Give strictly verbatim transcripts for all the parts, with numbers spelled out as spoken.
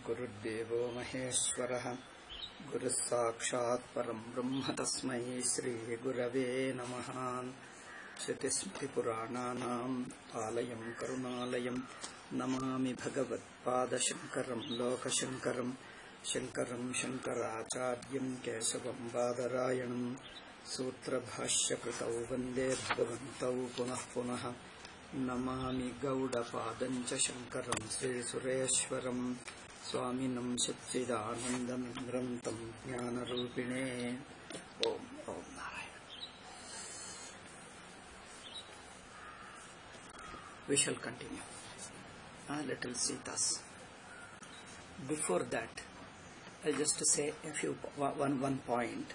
गुरुर्देवो महेश्वरः गुरुः साक्षात् परं ब्रह्म तस्मै श्रीगुरवे नमः। श्रुतिस्मृतिपुराणानाम् आलयं करुणालयं नमामि भगवत्पादशङ्करं लोकशङ्करं शङ्करं शङ्कराचार्यं केशवं बादरायणं सूत्रभाष्यकृतौ वन्दे भगवन्तौ पुनः पुनः। नमामि गौडपादं च शङ्करं श्रीसुरेश्वरं स्वामिनं सच्चिदानन्दमिन्द्रं तं ज्ञानरूपिणे। Om Om Narayan. We shall continue a little Sitas. Before that, I'll just say a few one one point.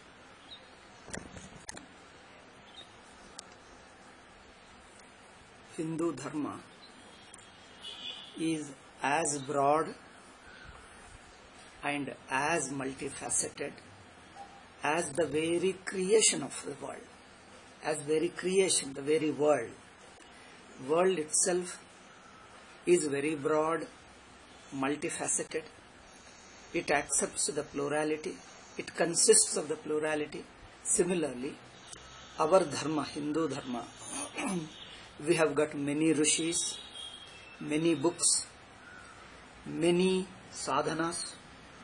Hindu Dharma is as broad and as multifaceted as the very creation of the world, as very creation, the very world. World itself is very broad, multifaceted. It accepts the plurality. It consists of the plurality. Similarly, our Dharma, Hindu Dharma, we have got many rishis, many books, many sadhanas.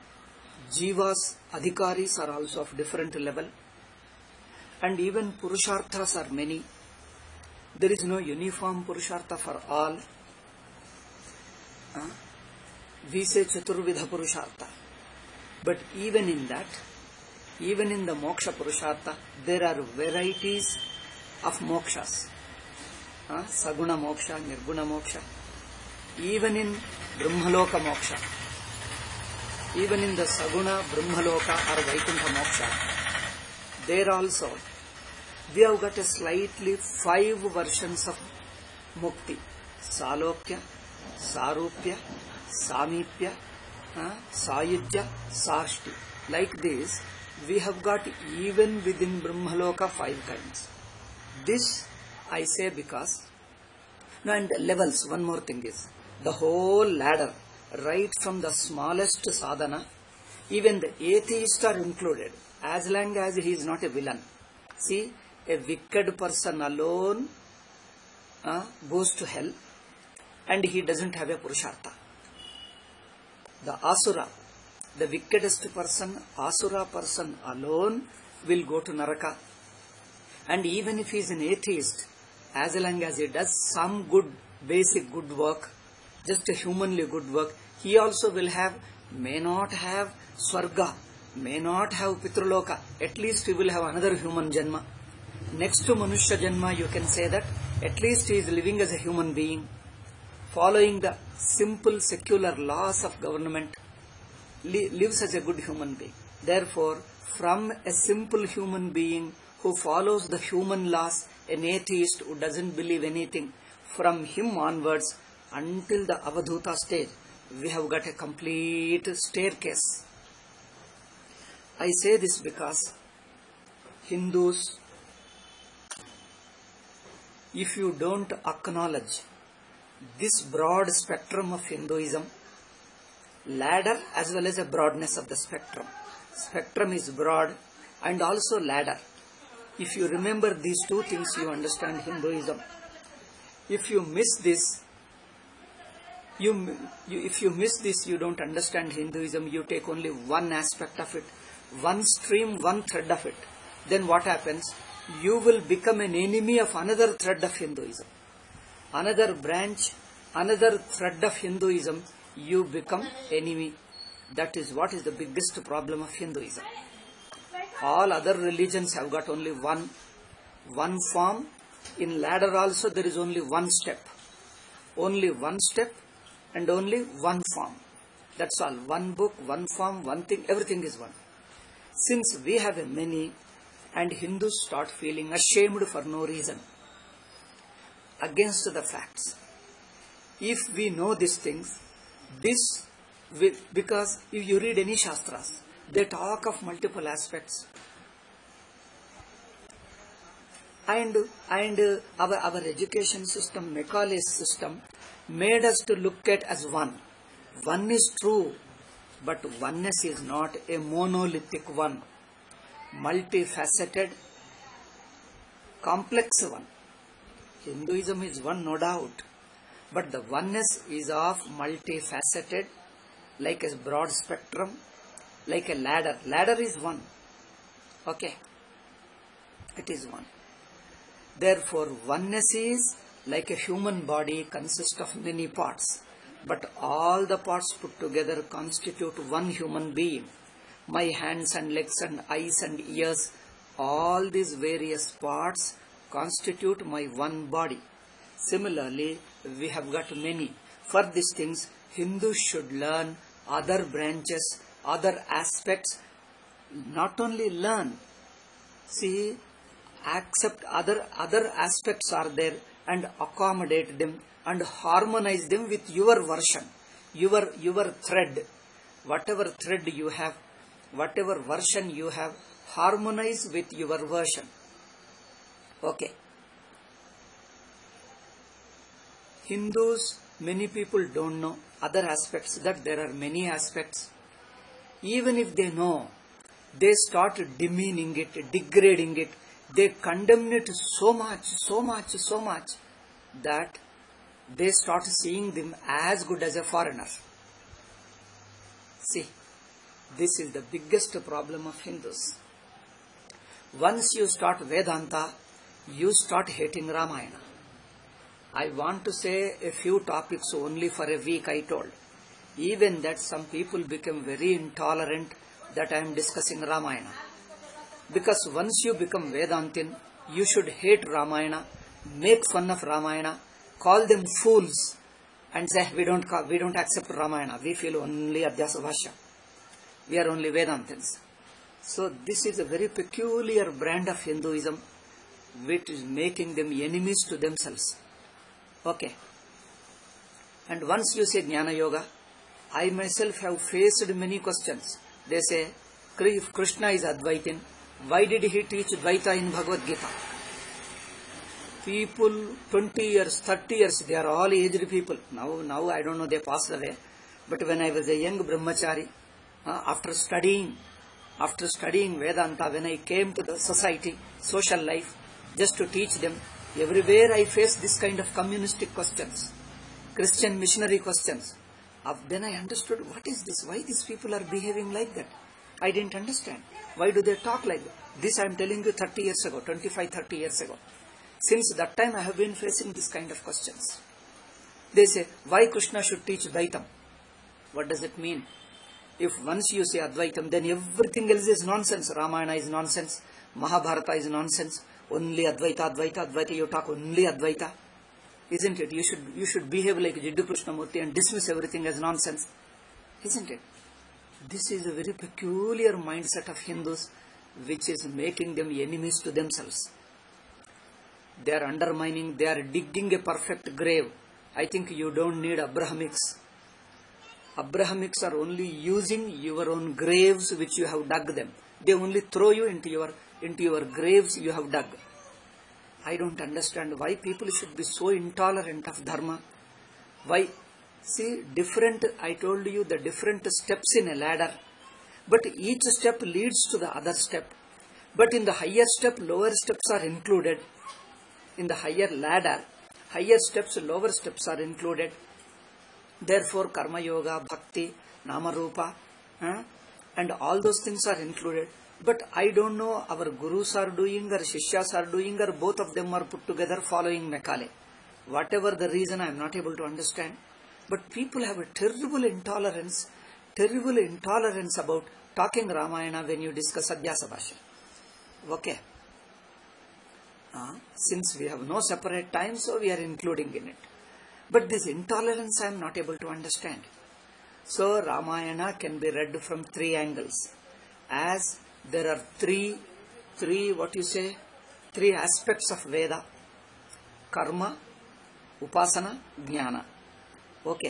Jivas, adhikaris are also of different level, and even purusharthas are many. There is no uniform purushartha for all. Uh, we say chaturvidha purushartha, but even in that, even in the moksha purushartha, there are varieties of mokshas. Uh, saguna moksha, nirguna moksha. Even in brahmaloka moksha, even in the saguna, brahmaloka or vaikuntha moksha, there also we have got a slightly five versions of mukti: salokya, sarupya, samipya, uh, sayujya, sarshti. Like this, we have got even within brahmaloka five kinds. This I say because, no, and levels, one more thing is, the whole ladder, right from the smallest sadhana, even the atheists are included, as long as he is not a villain. See, a wicked person alone uh, goes to hell, and he doesn't have a purushartha. The asura, the wickedest person, asura person alone will go to naraka. And even if he is an atheist, as long as he does some good, basic good work, just a humanly good work, he also will have, may not have swarga, may not have pitraloka, at least he will have another human janma. Next to manushya janma, you can say that at least he is living as a human being, following the simple secular laws of government, li lives as a good human being. Therefore, from a simple human being who follows the human laws, an atheist who doesn't believe anything, from him onwards until the avadhuta stage, we have got a complete staircase. I say this because Hindus, if you don't acknowledge this broad spectrum of Hinduism, ladder as well as a broadness of the spectrum. Spectrum is broad and also ladder. If you remember these two things, you understand Hinduism. If you miss this, you, you if you miss this, you don't understand Hinduism. You take only one aspect of it, one stream, one thread of it. Then what happens? You will become an enemy of another thread of Hinduism. Another branch, another thread of Hinduism, you become enemy. That is what is the biggest problem of Hinduism. All other religions have got only one, one form. In ladder also there is only one step. Only one step and only one form. That's all. One book, one form, one thing, everything is one. Since we have a many, and Hindus start feeling ashamed for no reason against the facts. If we know these things, this will, because if you read any shastras, they talk of multiple aspects, and and uh, our our education system, Macaulay's system, made us to look at as one. One is true, But oneness is not a monolithic one, multifaceted, complex one. Hinduism is one, no doubt, but the oneness is of multifaceted, like a broad spectrum, like a ladder. Ladder is one. Okay, it is one. Therefore, oneness is like a human body consists of many parts, but all the parts put together constitute one human being. My hands and legs and eyes and ears, all these various parts constitute my one body. Similarly, we have got many. For these things, Hindus should learn other branches, other aspects, not only learn, see, accept other, other aspects are there and accommodate them and harmonize them with your version, your, your thread. Whatever thread you have, whatever version you have, harmonize with your version. Okay. Hindus, many people don't know other aspects, that there are many aspects. Even if they know, they start demeaning it, degrading it. They condemn it so much, so much, so much that they start seeing them as good as a foreigner. See, this is the biggest problem of Hindus. Once you start Vedanta, you start hating Ramayana. I want to say a few topics only for a week, I told. Even that some people become very intolerant that I am discussing Ramayana. Because once you become Vedantin, you should hate Ramayana, make fun of Ramayana, call them fools, and say, we don't call, we don't accept Ramayana, we feel only Adhyasa Bhashya. We are only Vedantins. So this is a very peculiar brand of Hinduism, which is making them enemies to themselves. Okay. And once you say Jnana Yoga, I myself have faced many questions. They say, if Krishna is Advaitin, why did he teach Dvaita in Bhagavad Gita? People, twenty years, thirty years, they are all aged people. Now, now I don't know, they passed away. But when I was a young brahmachari, uh, after studying, after studying Vedanta, when I came to the society, social life, just to teach them, everywhere I faced this kind of communistic questions, Christian missionary questions. Uh, then I understood, what is this? Why these people are behaving like that? I didn't understand. Why do they talk like that? This I am telling you thirty years ago, twenty-five, thirty years ago. Since that time I have been facing this kind of questions. They say, why Krishna should teach Dvaitam? What does it mean? If once you say Advaitam, then everything else is nonsense. Ramayana is nonsense. Mahabharata is nonsense. Only Advaita, Advaita, Advaita. You talk only Advaita. Isn't it? You should, you should behave like Jiddu Krishnamurti and dismiss everything as nonsense. Isn't it? This is a very peculiar mindset of Hindus, which is making them enemies to themselves. They are undermining, they are digging a perfect grave. I think you don't need Abrahamics. Abrahamics are only using your own graves which you have dug them. They only throw you into your, into your graves you have dug. I don't understand why people should be so intolerant of Dharma. Why? See, different, I told you the different steps in a ladder. But each step leads to the other step. But in the higher step, lower steps are included. In the higher ladder, higher steps, lower steps are included. Therefore, Karma Yoga, Bhakti, Nama Rupa, eh, and all those things are included. But I don't know our Gurus are doing or Shishyas are doing or both of them are put together following Mekale. Whatever the reason, I am not able to understand. But people have a terrible intolerance, terrible intolerance about talking Ramayana when you discuss Adhyasa Bhashya. Okay. Uh, since we have no separate time, so we are including in it. But this intolerance I am not able to understand. So Ramayana can be read from three angles. As there are three, three, what you say, three aspects of Veda. Karma, Upasana, Jnana. Okay.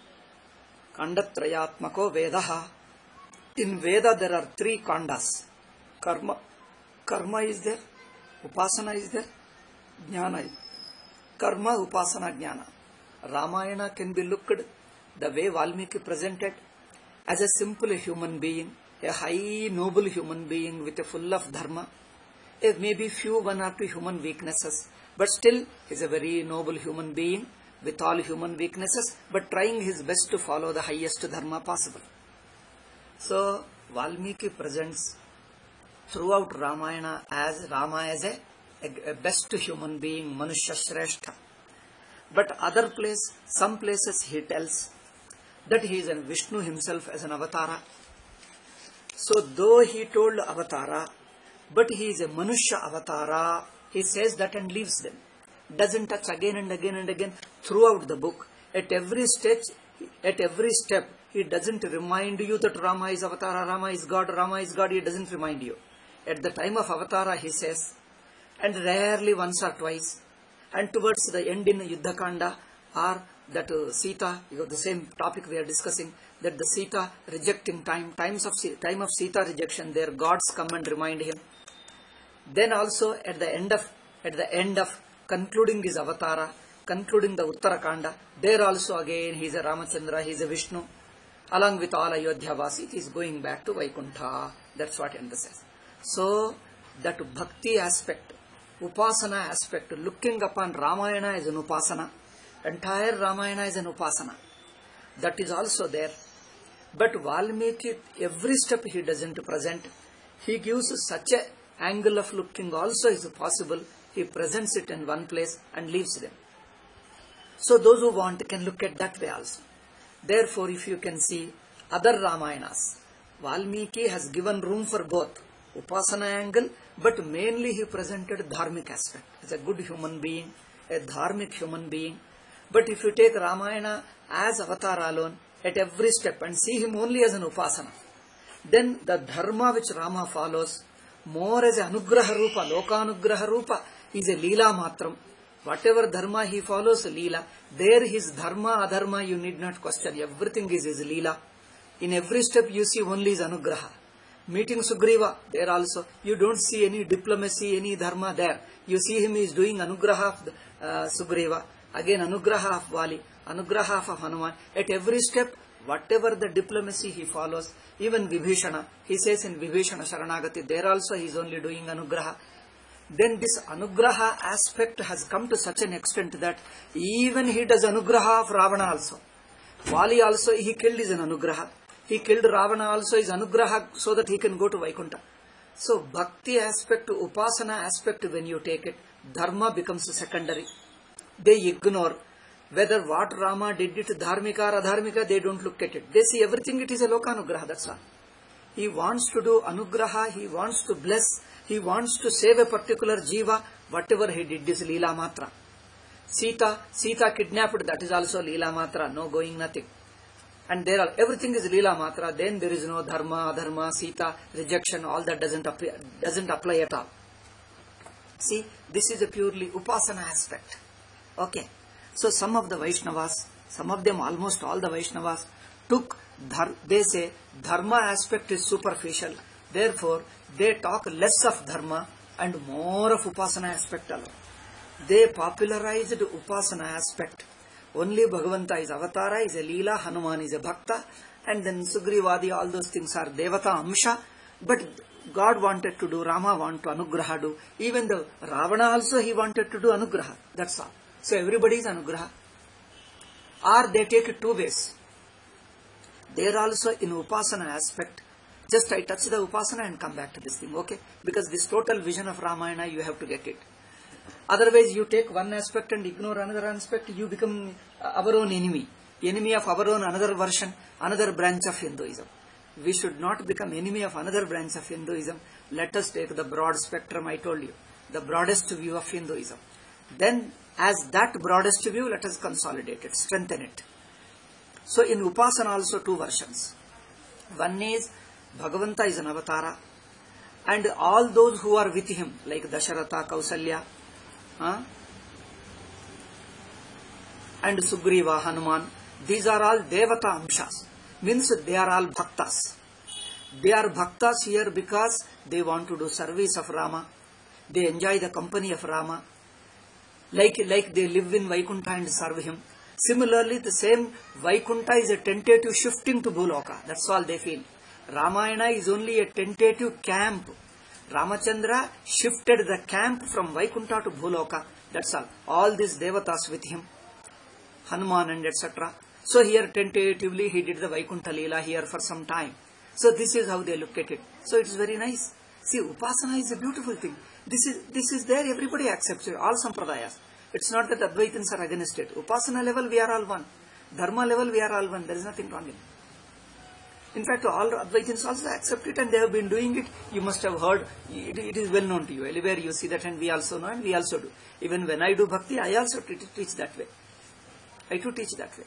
Kandatrayatmako Vedaha. In Veda there are three kandas. Karma, karma is there. Upasana is there. Jnana is. Karma, Upasana, Jnana. Ramayana can be looked the way Valmiki presented. as a simple human being, a high noble human being with a full of dharma, maybe few one or two human weaknesses, but still he is a very noble human being with all human weaknesses, but trying his best to follow the highest dharma possible. So Valmiki presents throughout Ramayana as Rama as a, a, a best human being, Manushya Shrestha. But other place, some places he tells that he is a Vishnu himself as an avatara. So though he told avatara, but he is a Manushya avatara, he says that and leaves them. Doesn't touch again and again and again throughout the book. At every stage, at every step, he doesn't remind you that Rama is avatara, Rama is God, Rama is God. He doesn't remind you. At the time of avatara, he says, and rarely once or twice. And towards the end in Yuddhakanda, or that uh, Sita, you know, the same topic we are discussing, that the Sita rejecting time, times of time of Sita rejection, their gods come and remind him. Then also at the end of at the end of concluding his avatara, concluding the Uttarakanda, there also again he is a Ramachandra, he is a Vishnu, along with all Ayodhyavasi, he is going back to Vaikuntha. That's what Enda says. So that bhakti aspect, upasana aspect, looking upon Ramayana as an upasana, entire Ramayana is an upasana, that is also there. But Valmiki, every step he doesn't present. He gives such an angle of looking also is possible. He presents it in one place and leaves them. So those who want can look at that way also. Therefore, if you can see other Ramayanas, Valmiki has given room for both upasana angle, but mainly he presented dharmic aspect as a good human being, a dharmic human being. But if you take Ramayana as avatara alone, at every step, and see him only as an upasana, then the dharma which Rama follows, more as a anugraha rupa, lokanugraha rupa, is a leela matram. Whatever dharma he follows, leela. There his dharma, adharma, you need not question. Everything is his leela. In every step you see only his anugraha. Meeting Sugriva, there also, you don't see any diplomacy, any dharma there. You see him is doing anugraha of uh, Sugriva, again anugraha of Vali, anugraha of Hanuman. At every step, whatever the diplomacy he follows, even Vibhishana, he says in Vibhishana Sharanagati, there also he is only doing anugraha. Then this anugraha aspect has come to such an extent that even he does anugraha of Ravana also. Vali also, he killed his anugraha. He killed Ravana also is anugraha so that he can go to Vaikuntha. So bhakti aspect, upasana aspect, when you take it, dharma becomes secondary. They ignore whether what Rama did it dharmika or adharmika, they don't look at it. They see everything it is a lokanugraha, that's all. He wants to do anugraha, he wants to bless, he wants to save a particular jiva, whatever he did is leela matra. Sita, Sita kidnapped, that is also leela matra, no going nothing. And there are, everything is leela matra, then there is no dharma, adharma, Sita, rejection, all that doesn't apply, doesn't apply at all. See, this is a purely upasana aspect. Okay. So some of the Vaishnavas, some of them, almost all the Vaishnavas, took, dhar, they say, dharma aspect is superficial. Therefore, they talk less of dharma and more of upasana aspect alone. They popularized upasana aspect. Only Bhagavanta is avatara, is a leela, Hanuman is a bhakta, and then Sugrivadi, all those things are devata amsha. But God wanted to do, Rama wanted to anugraha do. Even the Ravana also he wanted to do anugraha. That's all. So everybody is anugraha. Or they take it two ways. They are also in upasana aspect. Just I touch the upasana and come back to this thing, okay? Because this total vision of Ramayana, you have to get it. Otherwise, you take one aspect and ignore another aspect, you become our own enemy. Enemy of our own another version, another branch of Hinduism. We should not become enemy of another branch of Hinduism. Let us take the broad spectrum, I told you. The broadest view of Hinduism. Then, as that broadest view, let us consolidate it, strengthen it. So, in Upasana also two versions. One is, Bhagavanta is an avatara. And all those who are with him, like Dasharatha, Kausalya, huh? and Sugriva, Hanuman, these are all Devata Amshas. Means they are all Bhaktas. They are Bhaktas here because they want to do service of Rama. They enjoy the company of Rama. Like, like they live in Vaikuntha and serve him. Similarly, the same Vaikuntha is a tentative shifting to Bhuloka. That's all they feel. Ramayana is only a tentative camp. Ramachandra shifted the camp from Vaikuntha to Bhuloka. That's all. All these devatas with him, Hanuman and et cetera. So here tentatively he did the Vaikuntha Leela here for some time. So this is how they look at it. So it is very nice. See, Upasana is a beautiful thing. This is this is there, everybody accepts it, all Sampradayas. It's not that Advaitins are against it. Upasana level we are all one. Dharma level we are all one. There is nothing wrong in it. In fact, all Advaitins also accept it and they have been doing it. You must have heard, it, it is well known to you. Everywhere you see that and we also know and we also do. Even when I do bhakti, I also teach, teach that way. I too teach that way.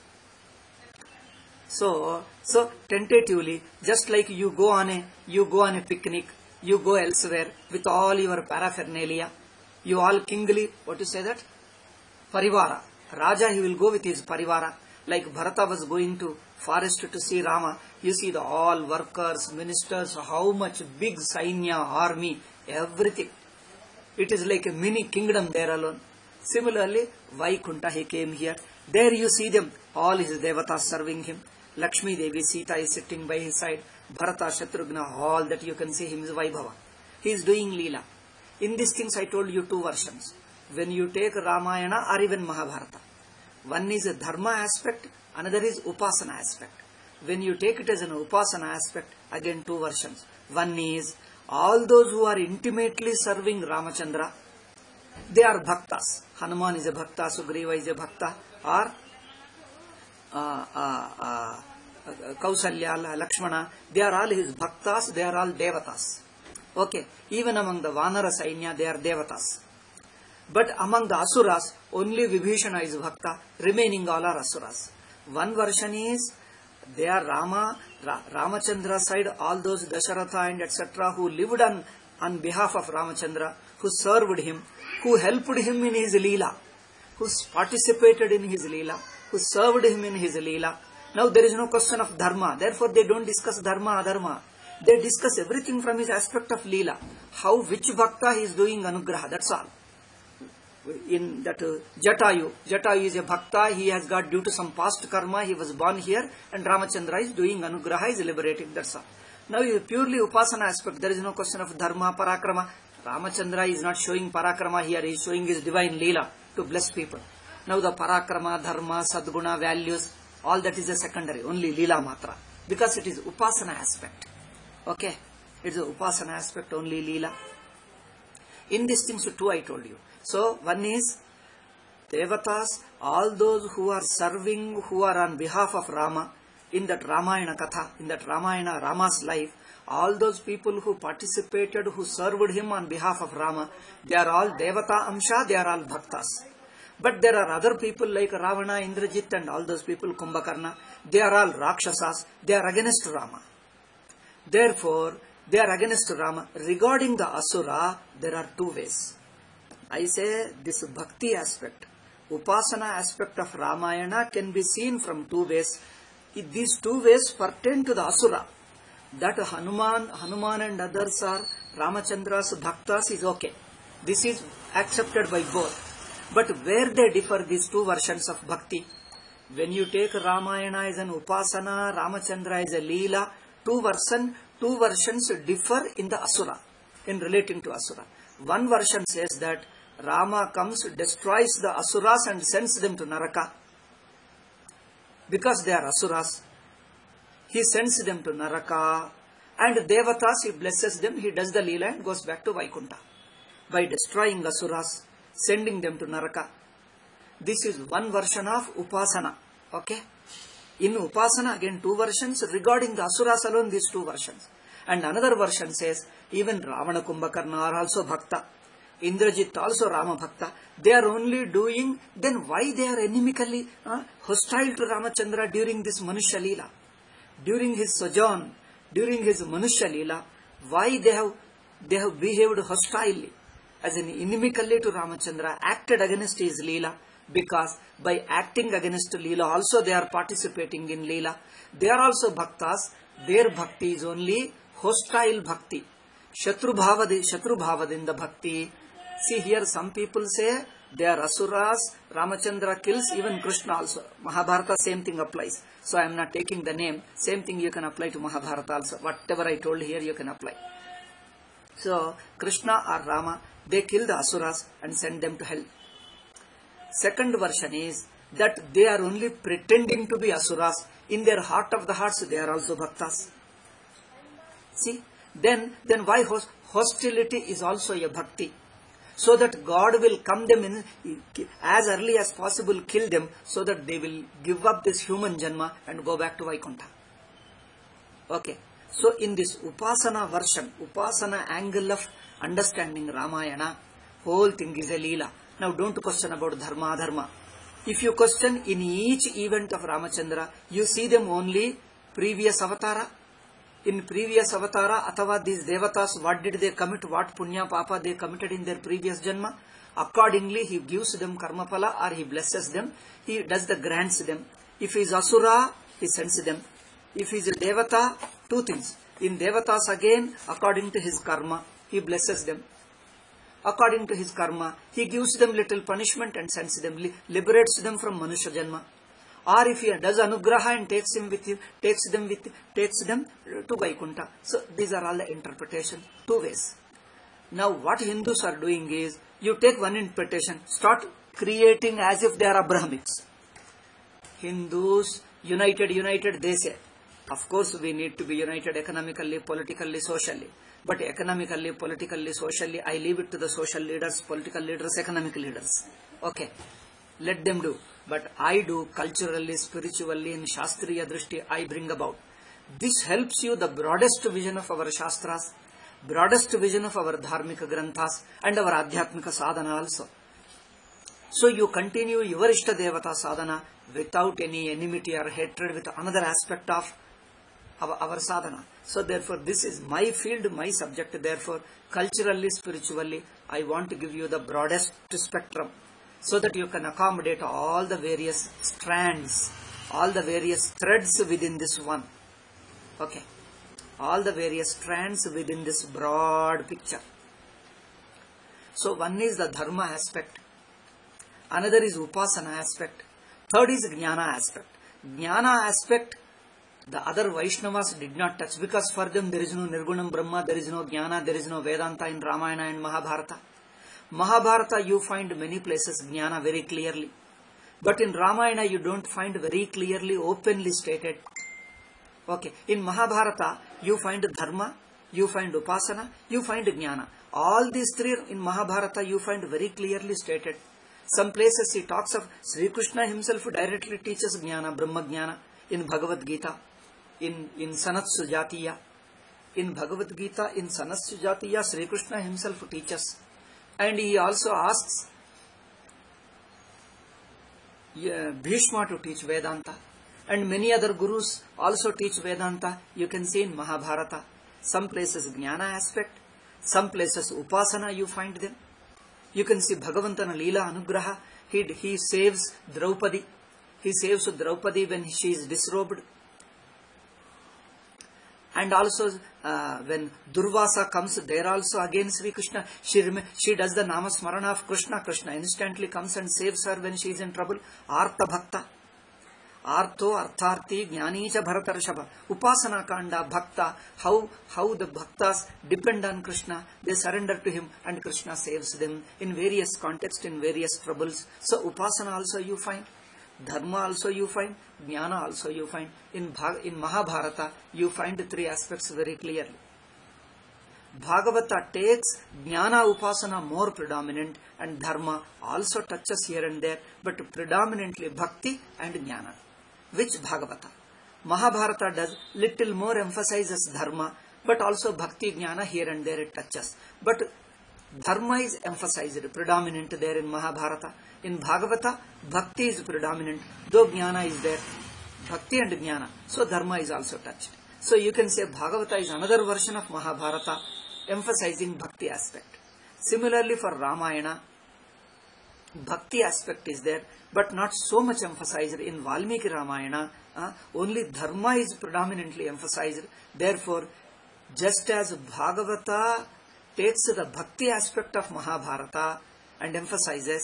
So, so tentatively, just like you go on a, you go on a picnic, you go elsewhere with all your paraphernalia, you all kingly, what to say that? Parivara. Raja, he will go with his parivara. Like Bharata was going to forest to see Rama. You see the all workers, ministers, how much big Sainya, army, everything. It is like a mini kingdom there alone. Similarly, Vaikuntha, he came here. There you see them, all his devatas serving him. Lakshmi Devi, Sita is sitting by his side. Bharata, Shatrughna, all that you can see him is Vaibhava. He is doing Leela. In these things I told you two versions. When you take Ramayana or even Mahabharata, one is a dharma aspect, another is upasana aspect. When you take it as an upasana aspect, again two versions. One is all those who are intimately serving Ramachandra, they are bhaktas. Hanuman is a bhakta, Sugriva is a bhakta, or uh, uh, uh, Kausalya, Lakshmana, they are all his bhaktas, they are all devatas. Okay, even among the Vanara Sainya, they are devatas. But among the asuras, only Vibhishana is bhakta, remaining all are asuras. One version is, they are Rama, Ra, Ramachandra side, all those Dasharatha and et cetera who lived on, on behalf of Ramachandra, who served him, who helped him in his Leela, who participated in his Leela, who served him in his Leela. Now there is no question of dharma, therefore they don't discuss dharma, adharma. They discuss everything from his aspect of Leela. How, which bhakta he is doing anugraha, that's all. In that uh, Jatayu, Jatayu is a bhakta, he has got due to some past karma, he was born here and Ramachandra is doing anugraha, is liberating, that's all. Now is purely upasana aspect, there is no question of dharma, parakrama. Ramachandra is not showing parakrama here, he is showing his divine Leela to bless people. Now the parakrama, dharma, sadguna, values, all that is a secondary, only Leela matra. Because it is upasana aspect. Okay, it is a upasana aspect, only Leela. In these things too I told you. So, one is Devatas, all those who are serving, who are on behalf of Rama, in that Ramayana Katha, in that Ramayana, Rama's life, all those people who participated, who served him on behalf of Rama, they are all Devata Amsha, they are all Bhaktas. But there are other people like Ravana, Indrajit and all those people, Kumbhakarna, they are all Rakshasas, they are against Rama. Therefore, they are against Rama. Regarding the Asura, there are two ways. I say this bhakti aspect, upasana aspect of Ramayana can be seen from two ways. These two ways pertain to the Asura. That Hanuman, Hanuman and others are Ramachandra's bhaktas is okay. This is accepted by both. But where they differ, these two versions of bhakti, when you take Ramayana as an upasana, Ramachandra as a Leela, two, version, two versions differ in the Asura, in relating to Asura. One version says that Rama comes, destroys the Asuras and sends them to Naraka. Because they are Asuras, he sends them to Naraka, and Devatas, he blesses them, he does the Leela and goes back to Vaikuntha. By destroying Asuras, sending them to Naraka. This is one version of Upasana. Okay? In Upasana, again two versions. Regarding the Asuras alone, these two versions. And another version says, even Ravana Kumbhakarna are also Bhakta. Indrajit also Rama Bhakta. They are only doing, then why they are inimically uh, hostile to Ramachandra during this Manushya Leela? During his sojourn, during his Manushya Leela, why they have, they have behaved hostilely, as in inimically to Ramachandra, acted against his Leela? Because by acting against Leela also they are participating in Leela. They are also Bhaktas. Their Bhakti is only hostile Bhakti. Shatru Bhavadi, Shatru Bhavadinda Bhakti. See here some people say they are Asuras Ramachandra kills even Krishna also. Mahabharata, same thing applies. So I am not taking the name. Same thing you can apply to Mahabharata also. Whatever I told here, you can apply. So Krishna or Rama, they kill the Asuras and send them to hell. Second version is that they are only pretending to be Asuras. In their heart of the hearts, they are also Bhaktas. See, then, then why hostility is also a Bhakti? So that God will come them in as early as possible, kill them, so that they will give up this human Janma and go back to Vaikuntha. Okay. So in this Upasana version, Upasana angle of understanding Ramayana, whole thing is a Leela. Now don't question about Dharma, Dharma. If you question in each event of Ramachandra, you see them only previous avatara. In previous avatara, Athava, these devatas, what did they commit, what punya papa they committed in their previous janma. Accordingly, he gives them karmapala or he blesses them. He does the grants them. If he is asura, he sends them. If he is a devata, two things. In devatas again, according to his karma, he blesses them. According to his karma, he gives them little punishment and sends them, liberates them from manusha janma. Or if he does anugraha and takes him with him, takes them with, takes them to Vaikuntha. So these are all the interpretation, two ways. Now what Hindus are doing is, you take one interpretation, start creating as if they are Abrahamics. Hindus, united, united, they say. Of course we need to be united economically, politically, socially. But economically, politically, socially, I leave it to the social leaders, political leaders, economic leaders. Okay, let them do. But I do culturally, spiritually, in Shastriya Drishti, I bring about. This helps you the broadest vision of our Shastras, broadest vision of our Dharmika Granthas and our Adhyatmika Sadhana also. So you continue your Ishta Devata Sadhana without any enmity or hatred with another aspect of our, our sadhana. So therefore this is my field, my subject. Therefore culturally, spiritually, I want to give you the broadest spectrum, so that you can accommodate all the various strands, all the various threads within this one. Okay. All the various strands within this broad picture. So one is the dharma aspect. Another is upasana aspect. Third is jnana aspect. Jnana aspect, the other Vaishnavas did not touch, because for them there is no Nirgunam Brahma, there is no jnana, there is no Vedanta in Ramayana and Mahabharata. Mahabharata you find many places jnana very clearly. But in Ramayana you don't find very clearly, openly stated. Okay. In Mahabharata you find dharma, you find upasana, you find jnana. All these three in Mahabharata you find very clearly stated. Some places he talks of Sri Krishna himself directly teaches jnana, Brahma jnana in Bhagavad Gita, in, in Sanat Sujatiya. In Bhagavad Gita, in Sanat Sujatiya, Sri Krishna himself teaches. And he also asks yeah, Bhishma to teach Vedanta. And many other gurus also teach Vedanta. You can see in Mahabharata. Some places jnana aspect, some places upasana you find them. You can see Bhagavantana Leela Anugraha. He, he saves Draupadi. He saves Draupadi when she is disrobed. And also uh, when Durvasa comes, there also again Sri Krishna, she, she does the Namasmarana of Krishna. Krishna instantly comes and saves her when she is in trouble. Artha Bhakta. Artho, Artharthi, Jnanicha Bharatarshava. Upasana Kanda, Bhakta. How, how the Bhaktas depend on Krishna. They surrender to him and Krishna saves them in various contexts, in various troubles. So Upasana also you find. Dharma also you find, jnana also you find. In, Bhag in Mahabharata, you find the three aspects very clearly. Bhagavata takes jnana upasana more predominant, and dharma also touches here and there, but predominantly bhakti and jnana. Which Bhagavata? Mahabharata does little more emphasizes dharma, but also bhakti jnana here and there it touches. But dharma is emphasized, predominant there in Mahabharata. In Bhagavata, bhakti is predominant, though jnana is there. Bhakti and jnana. So dharma is also touched. So you can say Bhagavata is another version of Mahabharata, emphasizing bhakti aspect. Similarly for Ramayana, bhakti aspect is there, but not so much emphasized. In Valmiki Ramayana, uh, only dharma is predominantly emphasized. Therefore, just as Bhagavata takes the bhakti aspect of Mahabharata and emphasizes,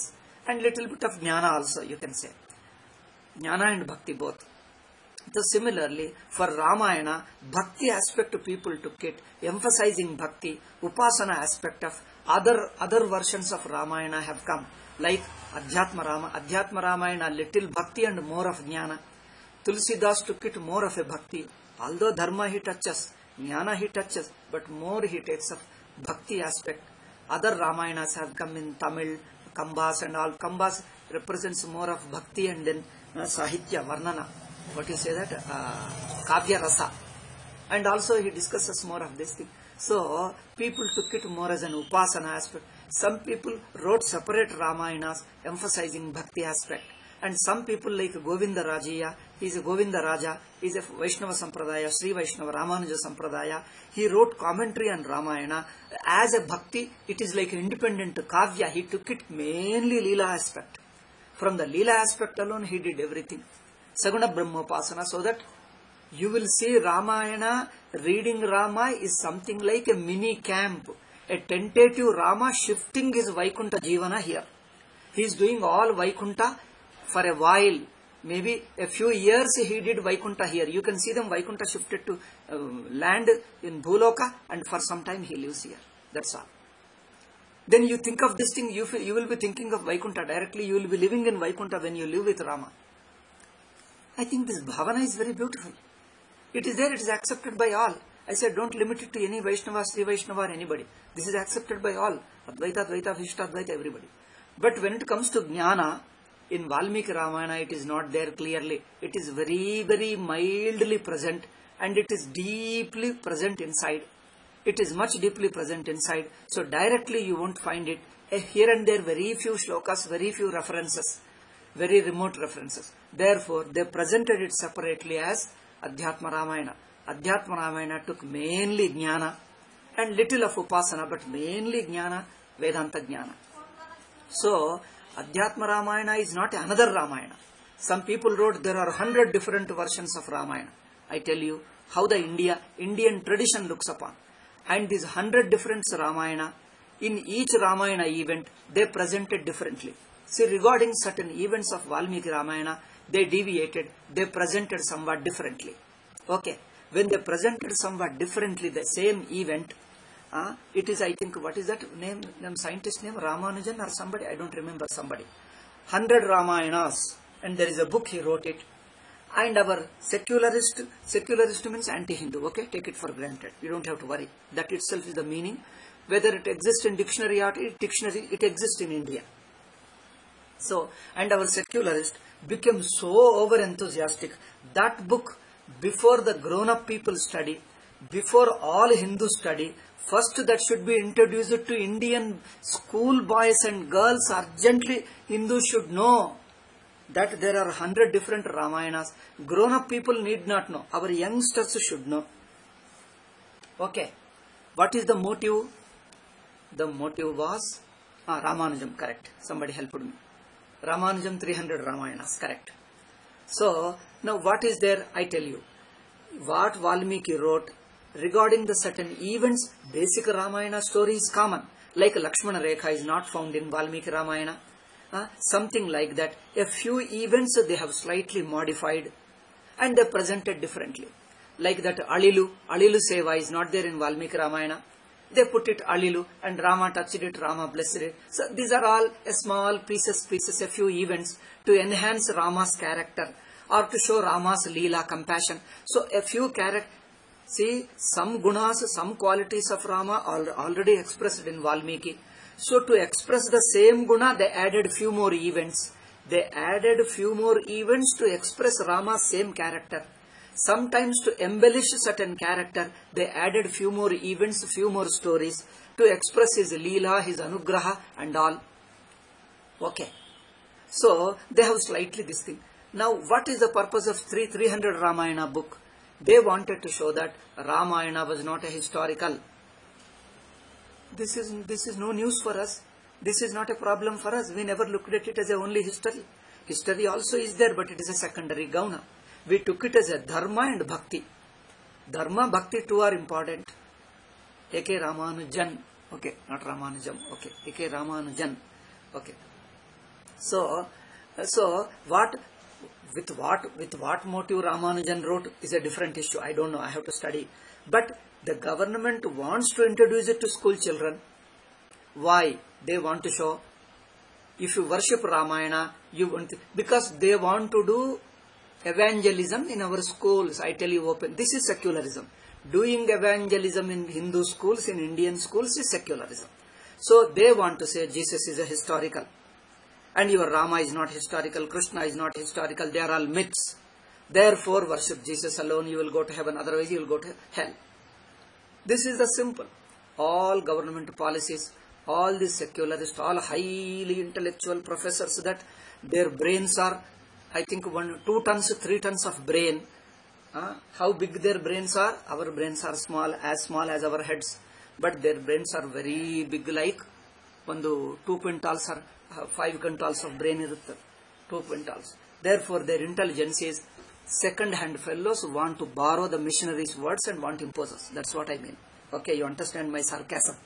and little bit of jnana also, you can say. Jnana and bhakti both. So similarly, for Ramayana, bhakti aspect people took it, emphasizing bhakti. Upasana aspect of other other versions of Ramayana have come, like Adhyatma Rama, Adhyatma Ramayana, little bhakti and more of jnana. Tulsidas took it more of a bhakti. Although dharma he touches, jnana he touches, but more he takes of bhakti aspect. Other Ramayanas have come in Tamil, Kambas and all. Kambas represents more of bhakti and then uh, Sahitya, Varnana. What you say that? Uh, Kavya Rasa. And also he discusses more of this thing. So people took it more as an Upasana aspect. Some people wrote separate Ramayanas emphasizing bhakti aspect. And some people like Govinda Rajaya, he is a Govinda Raja, he is a Vaishnava Sampradaya, Sri Vaishnava Ramanuja Sampradaya. He wrote commentary on Ramayana. As a bhakti, it is like independent Kavya. He took it mainly Leela aspect. From the Leela aspect alone, he did everything. Saguna Brahmopasana, so that you will see Ramayana, reading Rama is something like a mini camp. A tentative Rama shifting his Vaikuntha Jivana here. He is doing all Vaikuntha for a while. Maybe a few years he did Vaikuntha here. You can see them, Vaikuntha shifted to uh, land in Bhuloka, and for some time he lives here. That's all. Then you think of this thing, you, feel, you will be thinking of Vaikuntha directly. You will be living in Vaikuntha when you live with Rama. I think this bhavana is very beautiful. It is there, it is accepted by all. I said, don't limit it to any Vaishnava, Sri Vaishnava or anybody. This is accepted by all. Advaita, Advaita, Vishishtadvaita, everybody. But when it comes to Jnana, in Valmiki Ramayana, it is not there clearly. It is very, very mildly present, and it is deeply present inside. It is much deeply present inside. So directly you won't find it. Here and there, very few shlokas, very few references. Very remote references. Therefore, they presented it separately as Adhyatma Ramayana. Adhyatma Ramayana took mainly Jnana and little of Upasana, but mainly Jnana, Vedanta Jnana. So, Adhyatma Ramayana is not another Ramayana. Some people wrote there are hundred different versions of Ramayana. I tell you how the India, Indian tradition looks upon. And these hundred different Ramayana, in each Ramayana event, they presented differently. See, regarding certain events of Valmiki Ramayana, they deviated, they presented somewhat differently. Okay. When they presented somewhat differently the same event, uh, it is, I think, what is that name, name scientist name, Ramanujan or somebody, I don't remember somebody. Hundred Ramayanas, and there is a book, he wrote it. And our secularist, secularist means anti-Hindu, okay, take it for granted. You don't have to worry. That itself is the meaning. Whether it exists in dictionary or dictionary, it exists in India. So, and our secularist became so over enthusiastic. That book, before the grown-up people study, before all Hindu study, first that should be introduced to Indian school boys and girls urgently. Hindus should know that there are hundred different Ramayanas. Grown-up people need not know. Our youngsters should know. Okay. What is the motive? The motive was ah, Ramanujam, correct. Somebody helped me. Ramanujam, three hundred Ramayanas, correct. So, now what is there? I tell you. What Valmiki wrote regarding the certain events, basic Ramayana story is common. Like Lakshmana Rekha is not found in Valmiki Ramayana. Uh, something like that. A few events they have slightly modified and they presented differently. Like that Alilu, Alilu Seva is not there in Valmiki Ramayana. They put it Alilu and Rama touched it, Rama blessed it. So these are all a small pieces, pieces, a few events to enhance Rama's character or to show Rama's Leela, compassion. So a few characters, see some gunas, some qualities of Rama are already expressed in Valmiki. So to express the same guna, they added few more events. They added few more events to express Rama's same character. Sometimes to embellish certain character, they added few more events, few more stories to express his Leela, his Anugraha and all. Okay. So, they have slightly this thing. Now, what is the purpose of three hundred Ramayana book? They wanted to show that Ramayana was not a historical. This is, this is no news for us. This is not a problem for us. We never looked at it as a only history. History also is there, but it is a secondary gauna. We took it as a dharma and bhakti. Dharma, bhakti two are important. A K Ramanujan. Okay, not Ramanujam. Okay, A K Ramanujan. Okay. So, so what, with what, with what motive Ramanujan wrote is a different issue. I don't know. I have to study. But the government wants to introduce it to school children. Why? They want to show, if you worship Ramayana, you want to, because they want to do evangelism in our schools. I tell you open, this is secularism. Doing evangelism in Hindu schools, in Indian schools is secularism. So they want to say Jesus is a historical. And your Rama is not historical, Krishna is not historical, they are all myths. Therefore worship Jesus alone, you will go to heaven, otherwise you will go to hell. This is the simple. All government policies, all these secularists, all highly intellectual professors that their brains are, I think, one, two tons, three tons of brain. Uh, how big their brains are? Our brains are small, as small as our heads. But their brains are very big, like one, two quintals or uh, five quintals of brain irutte. Two quintals. Therefore, their intelligence is second-hand fellows who want to borrow the missionaries' words and want to impose us. That's what I mean. Okay, you understand my sarcasm.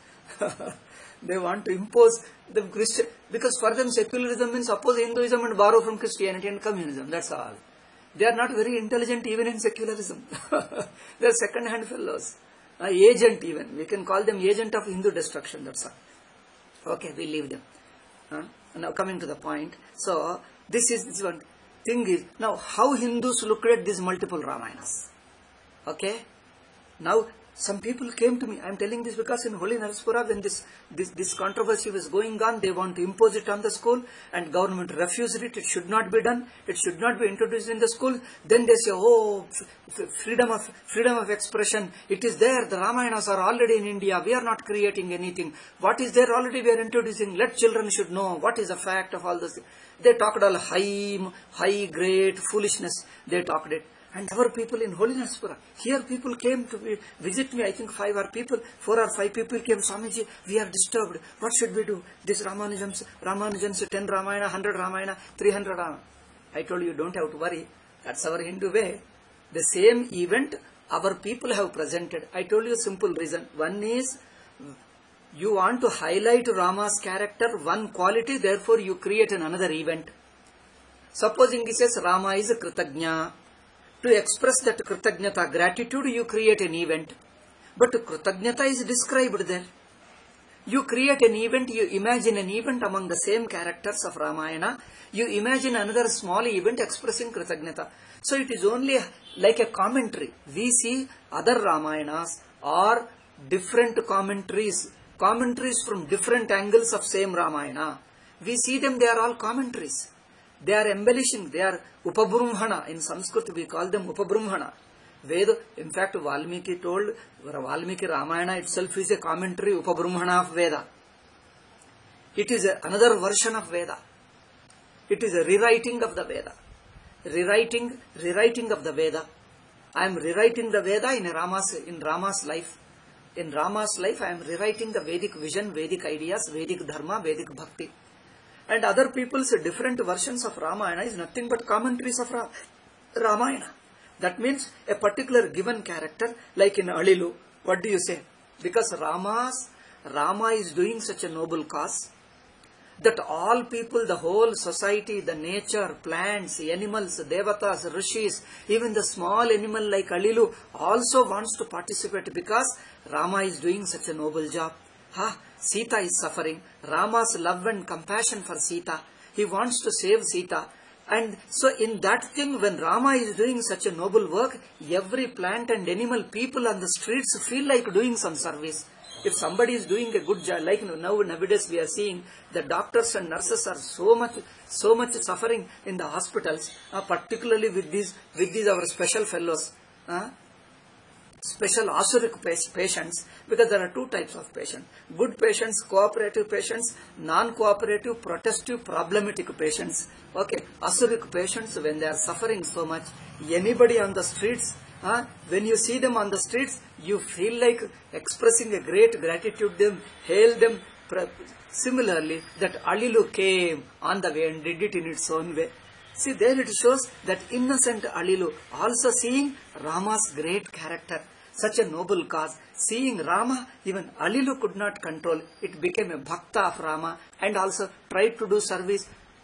They want to impose the Christian, because for them secularism means oppose Hinduism and borrow from Christianity and communism. That's all. They are not very intelligent even in secularism. They are second-hand fellows. Uh, agent even. We can call them agent of Hindu destruction. That's all. Okay, we leave them. Uh, now coming to the point. So, this is this one thing is, now how Hindus looked at these multiple Ramayanas. Okay. Now, some people came to me. I am telling this because in Holy Naraspura, when this, this, this controversy was going on, they want to impose it on the school and government refused it. It should not be done. It should not be introduced in the school. Then they say, oh, freedom of, freedom of expression. It is there. The Ramayanas are already in India. We are not creating anything. What is there already we are introducing. Let children should know what is the fact of all this. They talked all high, high, great foolishness. They talked it. And our people in Holy Naraspura, here people came to visit me, I think five or people, four or five people came, Swamiji, we are disturbed. What should we do? This Ramanujan's, Ramanujan's ten Ramayana, one hundred Ramayana, three hundred Ramayana. I told you, don't have to worry. That's our Hindu way. The same event our people have presented. I told you a simple reason. One is, you want to highlight Rama's character, one quality, therefore you create an another event. Supposing he says Rama is a Kritagnya. To express that Kritagnyata, gratitude, you create an event. But Kritagnyata is described there. You create an event, you imagine an event among the same characters of Ramayana. You imagine another small event expressing Kritagnyata. So it is only like a commentary. We see other Ramayanas or different commentaries. Commentaries from different angles of same Ramayana. We see them, they are all commentaries. They are embellishing, they are Upabrumhana. In Sanskrit we call them Upabrumhana. Veda, in fact Valmiki told, Valmiki Ramayana itself is a commentary, Upabrumhana of Veda. It is a, another version of Veda. It is a rewriting of the Veda. Rewriting, rewriting of the Veda. I am rewriting the Veda in Rama's, in Rama's life. In Rama's life I am rewriting the Vedic vision, Vedic ideas, Vedic Dharma, Vedic Bhakti. And other people's different versions of Ramayana is nothing but commentaries of Ra Ramayana. That means a particular given character, like in Alilu, what do you say? Because Rama's, Rama is doing such a noble cause, that all people, the whole society, the nature, plants, animals, devatas, rishis, even the small animal like Alilu also wants to participate because Rama is doing such a noble job. Ha! Sita is suffering. Rama's love and compassion for Sita. He wants to save Sita. And so in that thing, when Rama is doing such a noble work, every plant and animal, people on the streets feel like doing some service. If somebody is doing a good job, like now nowadays we are seeing the doctors and nurses are so much, so much suffering in the hospitals, uh, particularly with these, with these our special fellows. Uh, Special Asuric patients, because there are two types of patients. Good patients, cooperative patients, non-cooperative, protestive, problematic patients. Okay, Asuric patients, when they are suffering so much, anybody on the streets, uh, when you see them on the streets, you feel like expressing a great gratitude to them, hail them. Similarly, that Alilu came on the way and did it in its own way. See, there it shows that innocent Alilu also seeing Rama's great character, such a noble cause. Seeing Rama, even Alilu could not control. It became a bhakta of Rama and also tried to do service.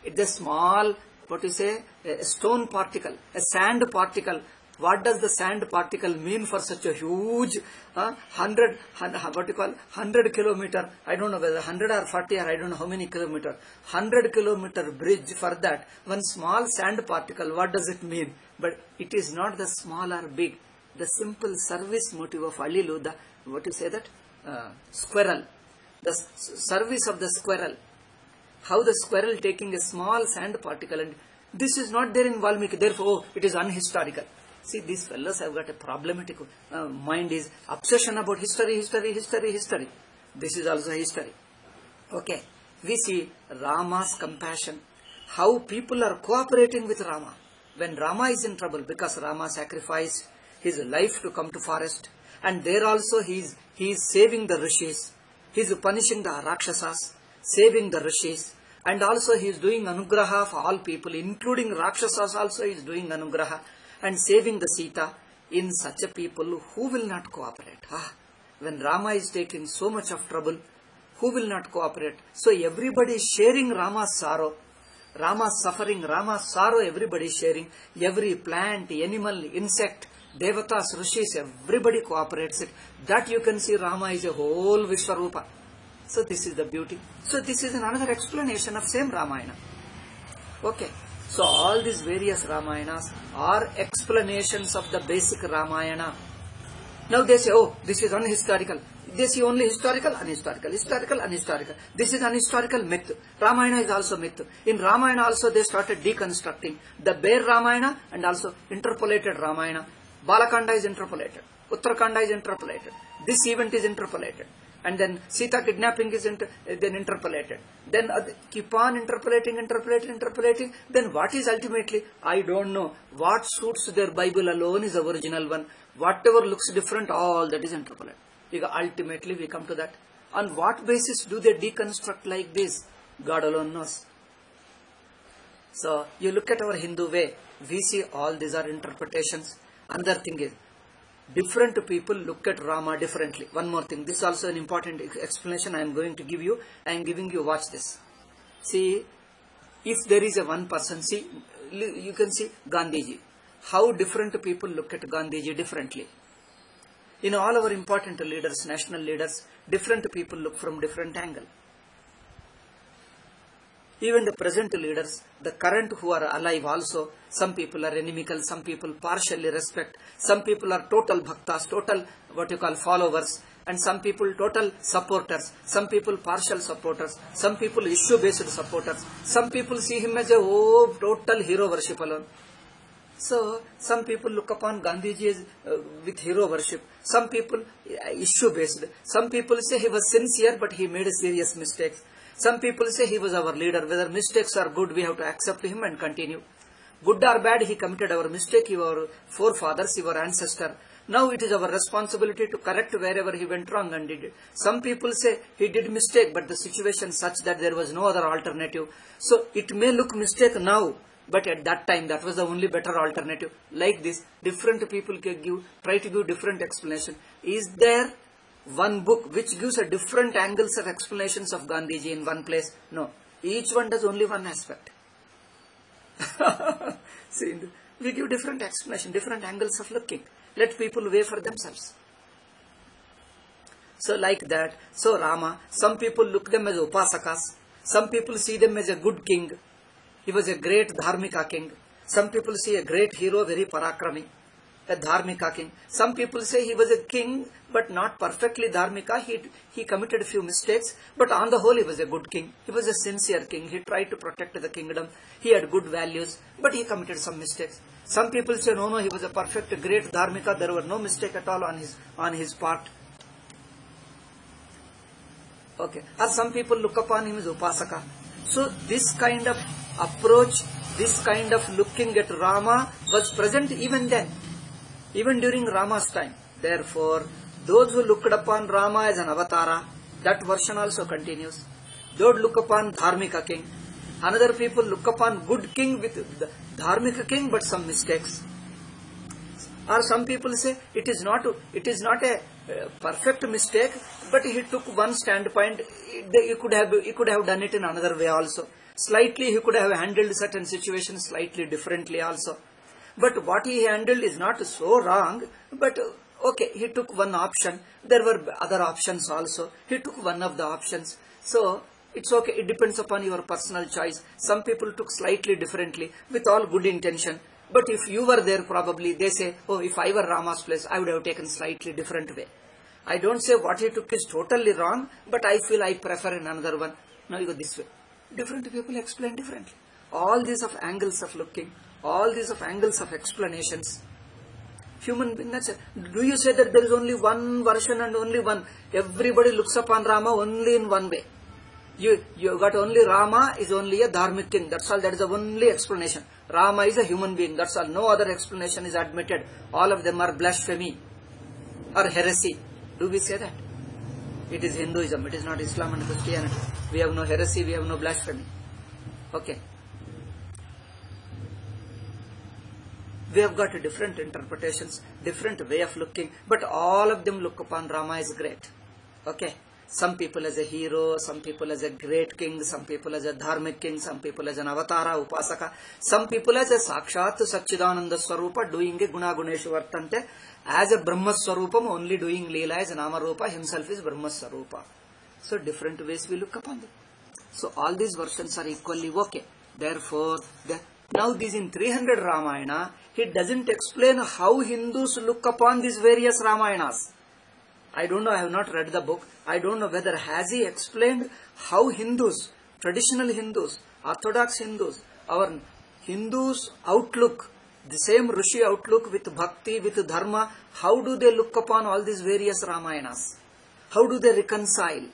It's a small, what you say, a stone particle, a sand particle. What does the sand particle mean for such a huge uh, hundred, what you call, hundred kilometer? I don't know whether hundred or forty or I don't know how many kilometer. Hundred kilometer bridge for that one small sand particle. What does it mean? But it is not the small or big. The simple service motive of Alilu, the what you say that uh, squirrel, the s- service of the squirrel. How the squirrel taking a small sand particle, and this is not there in Valmiki. Therefore, oh, it is unhistorical. See, these fellows have got a problematic uh, mind, is obsession about history, history, history, history. This is also history. Okay. We see Rama's compassion. How people are cooperating with Rama. When Rama is in trouble, because Rama sacrificed his life to come to forest. And there also he is, he is saving the rishis. He is punishing the Rakshasas, saving the rishis. And also he is doing anugraha for all people, including Rakshasas also he is doing anugraha. And saving the Sita. In such a people, who will not cooperate? Ah, when Rama is taking so much of trouble, who will not cooperate? So everybody is sharing Rama's sorrow, Rama's suffering, Rama's sorrow, everybody is sharing. Every plant, animal, insect, Devatas, Rishis, everybody cooperates it. That you can see Rama is a whole Vishwarupa. So this is the beauty. So this is another explanation of same Ramayana. Okay. So all these various Ramayanas are explanations of the basic Ramayana. Now they say, oh, this is unhistorical. They see only historical, unhistorical, historical, unhistorical. This is unhistorical myth. Ramayana is also myth. In Ramayana also they started deconstructing the bare Ramayana and also interpolated Ramayana. Balakanda is interpolated. Uttarakanda is interpolated. This event is interpolated. And then Sita kidnapping is inter then interpolated. Then uh, keep on interpolating, interpolating, interpolating. Then what is ultimately? I don't know. What suits their Bible alone is the original one. Whatever looks different, all that is interpolated. Because ultimately we come to that. On what basis do they deconstruct like this? God alone knows. So you look at our Hindu way, we see all these are interpretations. Another thing is, different people look at Rama differently. One more thing, this is also an important explanation I am going to give you. I am giving you, watch this. See, if there is a one person, see, you can see Gandhiji. How different people look at Gandhiji differently. In all our important leaders, national leaders, different people look from different angle. Even the present leaders, the current who are alive also, some people are inimical, some people partially respect, some people are total bhaktas, total what you call followers, and some people total supporters, some people partial supporters, some people issue based supporters, some people see him as a oh, total hero worship alone. So, some people look upon Gandhiji as, uh, with hero worship, some people uh, issue based, some people say he was sincere but he made a serious mistakes. Some people say he was our leader. Whether mistakes are good, we have to accept him and continue. Good or bad, he committed our mistake, our forefathers, our ancestor. Now it is our responsibility to correct wherever he went wrong and did it. Some people say he did mistake, but the situation such that there was no other alternative. So it may look mistake now, but at that time that was the only better alternative. Like this, different people can give, try to give different explanation. Is there one book which gives a different angles of explanations of Gandhiji in one place? No. Each one does only one aspect. See, we give different explanation, different angles of looking. Let people weigh for themselves. So like that, so Rama, some people look them as upasakas, some people see them as a good king. He was a great dharmika king. Some people see a great hero, very parakrami, a dharmika king. Some people say he was a king, but not perfectly dharmika. He, he committed a few mistakes, but on the whole he was a good king. He was a sincere king. He tried to protect the kingdom. He had good values, but he committed some mistakes. Some people say, no, no, he was a perfect, great dharmika. There were no mistake at all on his, on his part. Okay. Or some people look upon him as upasaka. So this kind of approach, this kind of looking at Rama was present even then, even during Rama's time. Therefore, those who looked upon Rama as an avatara, that version also continues. Those look upon dharmika king. Another people look upon good king with the dharmika king but some mistakes. Or some people say it is not it is not a uh, perfect mistake, but he took one standpoint. He could have he could have done it in another way also. Slightly he could have handled certain situations slightly differently also. But what he handled is not so wrong, but okay, he took one option. There were other options also. He took one of the options. So, it's okay. It depends upon your personal choice. Some people took slightly differently with all good intention. But if you were there, probably they say, oh, if I were Rama's place, I would have taken slightly different way. I don't say what he took is totally wrong, but I feel I prefer another one. Now you go this way. Different people explain differently. All these of angles of looking, all these of angles of explanations. Human being, that's it. Do you say that there is only one version and only one? Everybody looks upon Rama only in one way. You, you got only Rama is only a dharmic king. That's all. That is the only explanation. Rama is a human being. That's all. No other explanation is admitted. All of them are blasphemy or heresy. Do we say that? It is Hinduism. It is not Islam and Christianity. We have no heresy. We have no blasphemy. Okay. We have got different interpretations, different way of looking, but all of them look upon Rama as great. Okay. Some people as a hero, some people as a great king, some people as a dharmic king, some people as an avatara, upasaka, some people as a sakshat Satchidananda Swarupa doing a guna guneshu vartante, as a Brahma Swarupam only doing Leela as a Nama Rupa, himself is Brahma Swarupa. So different ways we look upon them. So all these versions are equally okay. Therefore, the, now this in three hundred Ramayana, he doesn't explain how Hindus look upon these various Ramayanas. I don't know, I have not read the book. I don't know whether has he explained how Hindus, traditional Hindus, Orthodox Hindus, our Hindus outlook, the same Rishi outlook with bhakti, with dharma, how do they look upon all these various Ramayanas? How do they reconcile?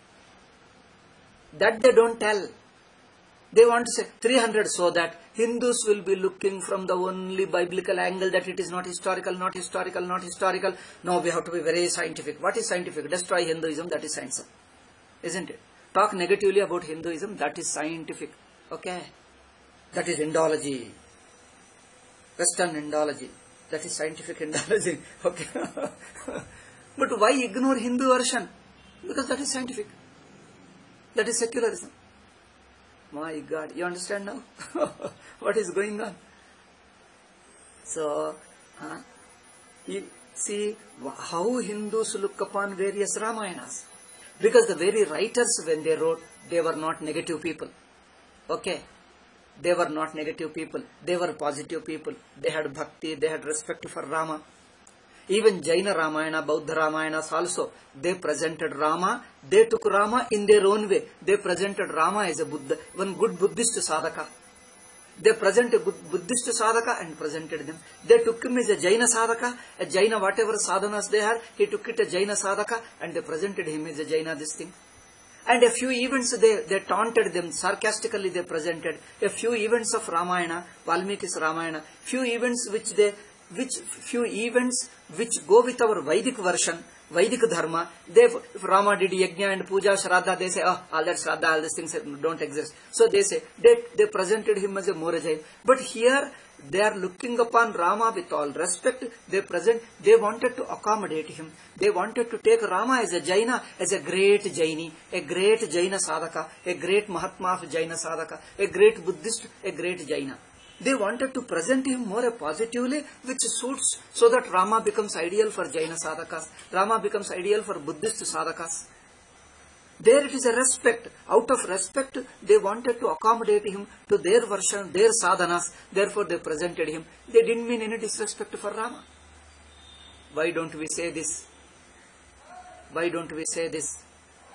That they don't tell. They want to say three hundred so that Hindus will be looking from the only biblical angle that it is not historical, not historical, not historical. No, we have to be very scientific. What is scientific? Destroy Hinduism, that is science. Isn't it? Talk negatively about Hinduism, that is scientific. Okay? That is Indology. Western Indology. That is scientific Indology. Okay? But why ignore Hindu version? Because that is scientific. That is secularism. My God, you understand now what is going on? So, huh? you see how Hindus look upon various Ramayanas. Because the very writers, when they wrote, they were not negative people. Okay? They were not negative people. They were positive people. They had bhakti, they had respect for Rama. Even Jaina Ramayana, Bauddha Ramayanas also, they presented Rama, they took Rama in their own way. They presented Rama as a Buddha, one good Buddhist sadhaka. They presented a good Buddhist sadhaka and presented them. They took him as a Jaina sadhaka, a Jaina whatever sadhanas they had, he took it a Jaina sadhaka and they presented him as a Jaina this thing. And a few events they, they taunted them, sarcastically they presented. A few events of Ramayana, Valmiki's Ramayana, few events which they which few events which go with our Vedic version, Vedic Dharma. They, if Rama did Yajna and Puja, Shraddha, they say, oh, all that Shraddha, all these things don't exist. So they say, they, they presented him as a Morajain. But here, they are looking upon Rama with all respect. They present, they wanted to accommodate him. They wanted to take Rama as a Jaina, as a great Jaini, a great Jaina Sadhaka, a great Mahatma of Jaina Sadhaka, a great Buddhist, a great Jaina. They wanted to present him more positively, which suits, so that Rama becomes ideal for Jaina sadhakas, Rama becomes ideal for Buddhist sadhakas. There it is a respect. Out of respect, they wanted to accommodate him to their version, their sadhanas. Therefore, they presented him. They didn't mean any disrespect for Rama. Why don't we say this? Why don't we say this?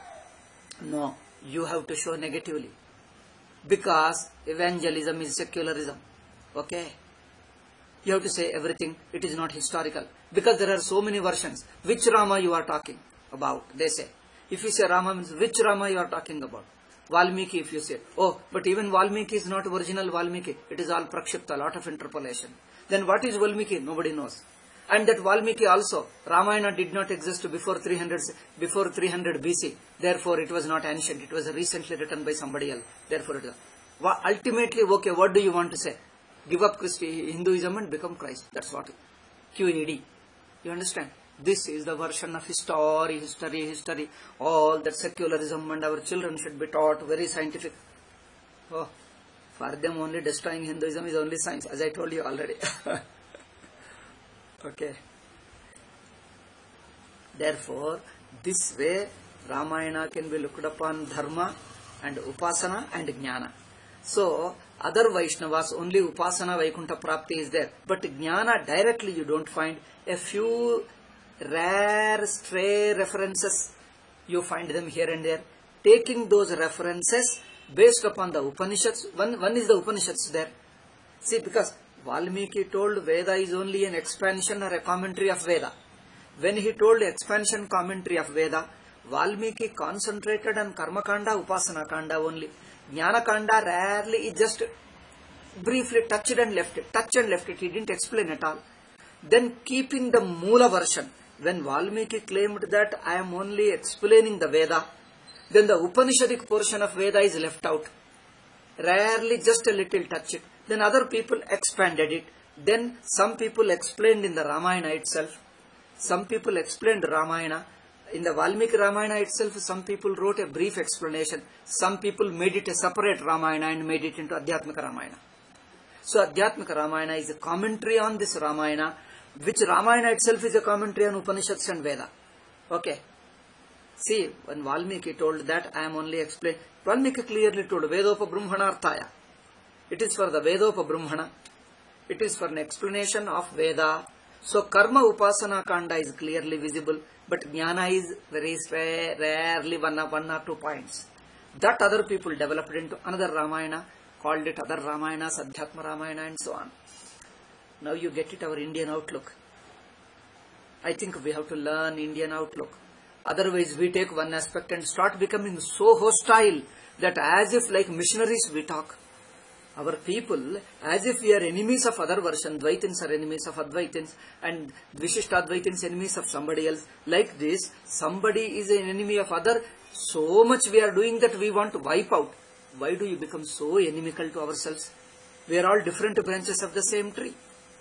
No, you have to show negatively. Because evangelism is secularism. Okay? You have to say everything. It is not historical. Because there are so many versions. Which Rama you are talking about? They say. If you say Rama means which Rama you are talking about? Valmiki if you say. Oh, but even Valmiki is not original Valmiki. It is all Prakshipta, a lot of interpolation. Then what is Valmiki? Nobody knows. And that Valmiki also, Ramayana did not exist before three hundred, before three hundred B C. Therefore, it was not ancient. It was recently written by somebody else. Therefore, it is. Ultimately, okay, what do you want to say? Give up Christi, Hinduism and become Christ. That's what. Q E D. You understand? This is the version of history, history, history. All that secularism and our children should be taught very scientific. Oh, for them only destroying Hinduism is only science, as I told you already. Okay. Therefore, this way Ramayana can be looked upon dharma and upasana and jnana. So, other Vaishnavas, only upasana Vaikuntha Prapti is there. But jnana directly you don't find. A few rare stray references, you find them here and there. Taking those references based upon the Upanishads, one, one is the Upanishads there. See, because Valmiki told Veda is only an expansion or a commentary of Veda. When he told expansion commentary of Veda, Valmiki concentrated on Karma Kanda, Upasana Kanda only. Jnana Kanda rarely, he just briefly touched and left it, touched and left it, he didn't explain at all. Then keeping the Moola version, when Valmiki claimed that I am only explaining the Veda, then the Upanishadic portion of Veda is left out. Rarely just a little touch it. Then other people expanded it. Then some people explained in the Ramayana itself. Some people explained Ramayana. In the Valmiki Ramayana itself, some people wrote a brief explanation. Some people made it a separate Ramayana and made it into Adhyatmika Ramayana. So Adhyatmika Ramayana is a commentary on this Ramayana, which Ramayana itself is a commentary on Upanishads and Veda. Okay. See, when Valmiki told that, I am only explaining. Valmiki clearly told, Vedopa Brahmanarthaya. It is for the Vedopa Brahmana. It is for an explanation of Veda. So, Karma Upasana Kanda is clearly visible, but Jnana is very rarely one, one or two points. That other people developed into another Ramayana, called it other Ramayanas, Adhyatma Ramayana and so on. Now you get it, our Indian outlook. I think we have to learn Indian outlook. Otherwise, we take one aspect and start becoming so hostile that as if like missionaries we talk. Our people, as if we are enemies of other versions, Dvaitins are enemies of Advaitins and Vishishtadvaitins enemies of somebody else. Like this, somebody is an enemy of other, so much we are doing that we want to wipe out. Why do you become so inimical to ourselves? We are all different branches of the same tree.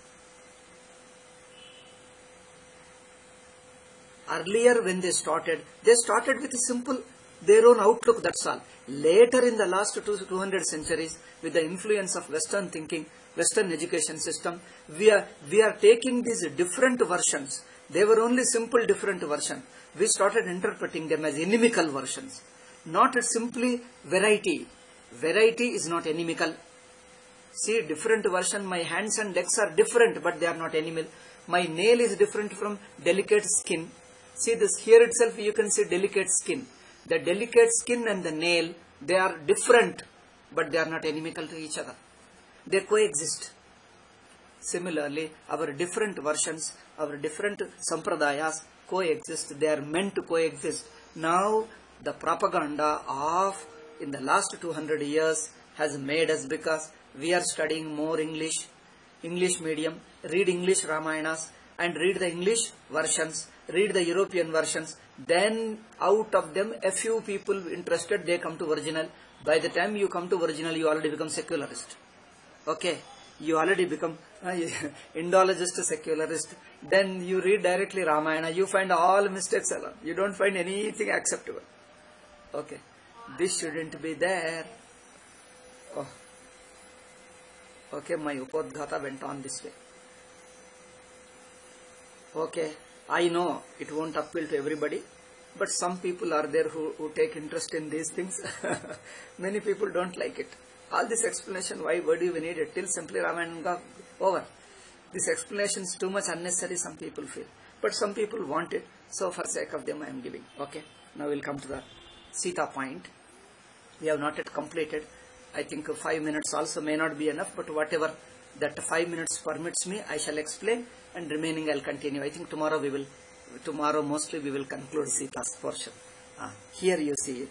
Earlier when they started, they started with a simple, their own outlook, that's all. Later in the last two, two hundred centuries, with the influence of Western thinking, Western education system, we are, we are taking these different versions. They were only simple different versions. We started interpreting them as inimical versions. Not simply variety. Variety is not inimical. See, different version, my hands and legs are different, but they are not animal. My nail is different from delicate skin. See this, here itself you can see delicate skin. The delicate skin and the nail, they are different, but they are not inimical to each other. They coexist. Similarly, our different versions, our different sampradayas coexist. They are meant to coexist. Now, the propaganda of, in the last two hundred years, has made us, because we are studying more English, English medium, read English Ramayanas, and read the English versions, read the European versions. Then out of them, a few people interested, they come to original. By the time you come to original, you already become secularist. Okay, you already become uh, Indologist, secularist. Then you read directly Ramayana, you find all mistakes alone. You don't find anything acceptable. Okay, this shouldn't be there. Oh. Okay, my Upadghata went on this way. Okay, I know it won't appeal to everybody, but some people are there who, who take interest in these things. Many people don't like it. All this explanation, why, why do we need it? Till simply Ramayana over. This explanation is too much unnecessary, some people feel. But some people want it, so for sake of them I am giving. Okay, now we'll come to the Sita point. We have not yet completed. I think five minutes also may not be enough, but whatever that five minutes permits me, I shall explain, and remaining I'll continue. I think tomorrow we will, tomorrow mostly we will conclude Sita's portion. Ah, here you see,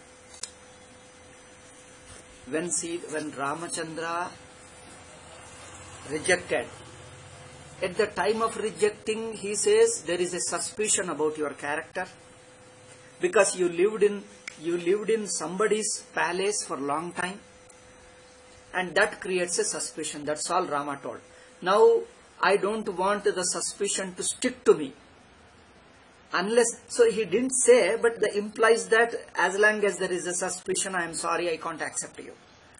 when see, when Ramachandra rejected, at the time of rejecting, he says there is a suspicion about your character, because you lived in, you lived in somebody's palace for a long time. And that creates a suspicion. That's all Rama told. Now, I don't want the suspicion to stick to me. Unless, so he didn't say, but that implies that as long as there is a suspicion, I am sorry, I can't accept you.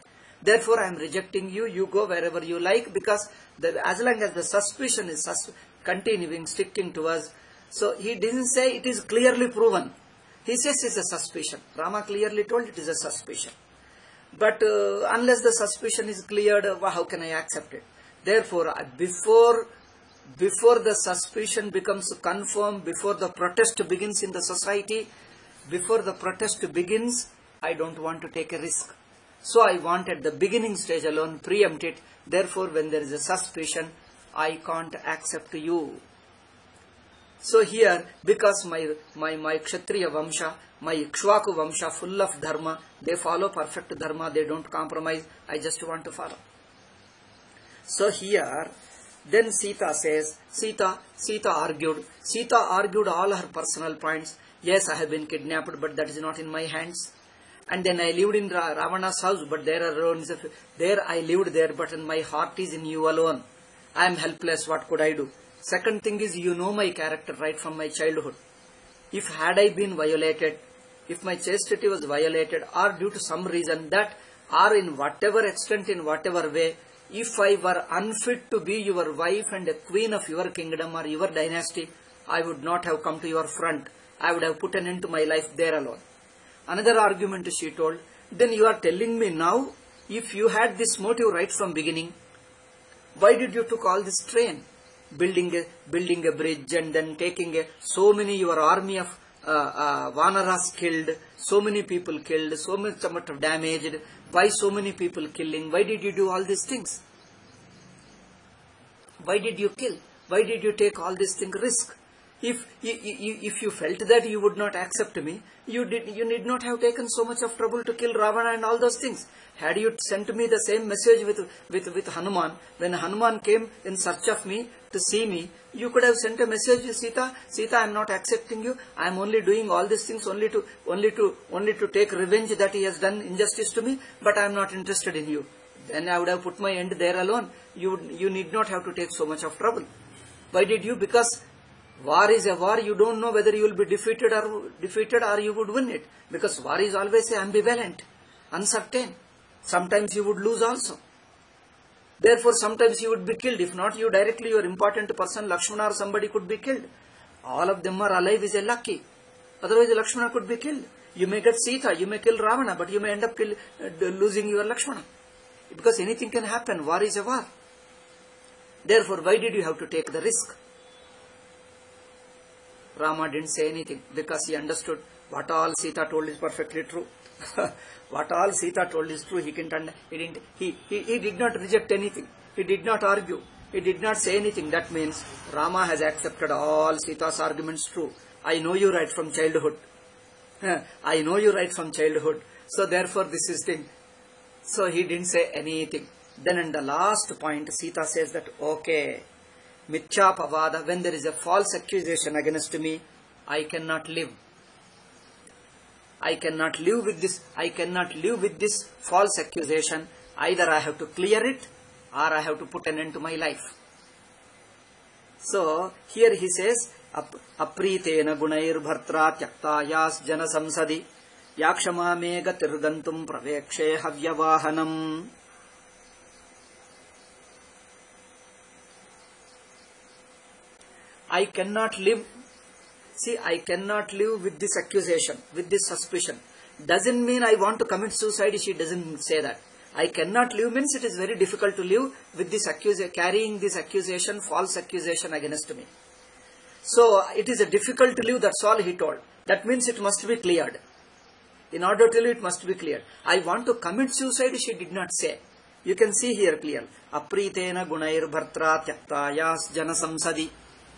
Therefore, I am rejecting you. You go wherever you like, because the, as long as the suspicion is sus continuing, sticking to us. So he didn't say it is clearly proven. He says it's a suspicion. Rama clearly told it is a suspicion. But uh, unless the suspicion is cleared, uh, how can I accept it? Therefore, uh, before, before the suspicion becomes confirmed, before the protest begins in the society, before the protest begins, I don't want to take a risk. So I want at the beginning stage alone, preempt it. Therefore, when there is a suspicion, I can't accept you. So here, because my, my, my Kshatriya Vamsha, my Ikshvaku Vamsha, full of dharma, they follow perfect dharma, they don't compromise, I just want to follow. So here, then Sita says, Sita, Sita argued, Sita argued all her personal points. Yes, I have been kidnapped, but that is not in my hands. And then I lived in Ra Ravana's house, but there are there I lived there, but my heart is in you alone. I am helpless, what could I do? Second thing is, you know my character right from my childhood. If had I been violated, if my chastity was violated, or due to some reason that, or in whatever extent, in whatever way, if I were unfit to be your wife and a queen of your kingdom or your dynasty, I would not have come to your front. I would have put an end to my life there alone. Another argument she told, then you are telling me now, if you had this motive right from beginning, why did you took all this train? Building a, building a bridge and then taking a, so many, your army of uh, uh, Vanaras killed, so many people killed, so much of damaged. Why so many people killing? Why did you do all these things? Why did you kill? Why did you take all these things risk? If, if you felt that you would not accept me, you did, you need not have taken so much of trouble to kill Ravana and all those things. Had you sent me the same message with, with, with Hanuman, when Hanuman came in search of me to see me, you could have sent a message to Sita, Sita, I am not accepting you. I am only doing all these things only to, only to, only to take revenge that he has done injustice to me, but I am not interested in you. Then I would have put my end there alone. You, you need not have to take so much of trouble. Why did you? Because war is a war. You don't know whether you will be defeated or defeated or you would win it. Because war is always ambivalent, uncertain. Sometimes you would lose also. Therefore, sometimes you would be killed. If not you directly, your important person, Lakshmana or somebody could be killed. All of them are alive is a lucky. Otherwise, Lakshmana could be killed. You may get Sita, you may kill Ravana, but you may end up kill, uh, losing your Lakshmana. Because anything can happen. War is a war. Therefore, why did you have to take the risk? Rama didn't say anything because he understood what all Sita told is perfectly true. What all Sita told is true. He didn't, he, didn't he, he, he did not reject anything. He did not argue. He did not say anything. That means Rama has accepted all Sita's arguments true. I know you right from childhood. I know you right from childhood. So therefore this is thing. So he didn't say anything. Then in the last point, Sita says that, okay, Mithya Pavada, when there is a false accusation against me, I cannot live. I cannot live with this, I cannot live with this false accusation. Either I have to clear it or I have to put an end to my life. So here he says, Apritena gunair bhartra tyaktayas jana samsadi yakshama me gatirgantum pravekshe havyavahanam. I cannot live, see, I cannot live with this accusation, with this suspicion. Doesn't mean I want to commit suicide, she doesn't say that. I cannot live means it is very difficult to live with this accusation, carrying this accusation, false accusation against me. So, it is a difficult to live, that's all he told. That means it must be cleared. In order to live, it must be cleared. I want to commit suicide, she did not say. You can see here clear. Apritena gunair bhartra tyaktayas jana samsadi.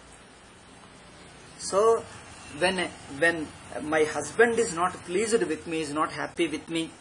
So, when, when my husband is not pleased with me, is not happy with me,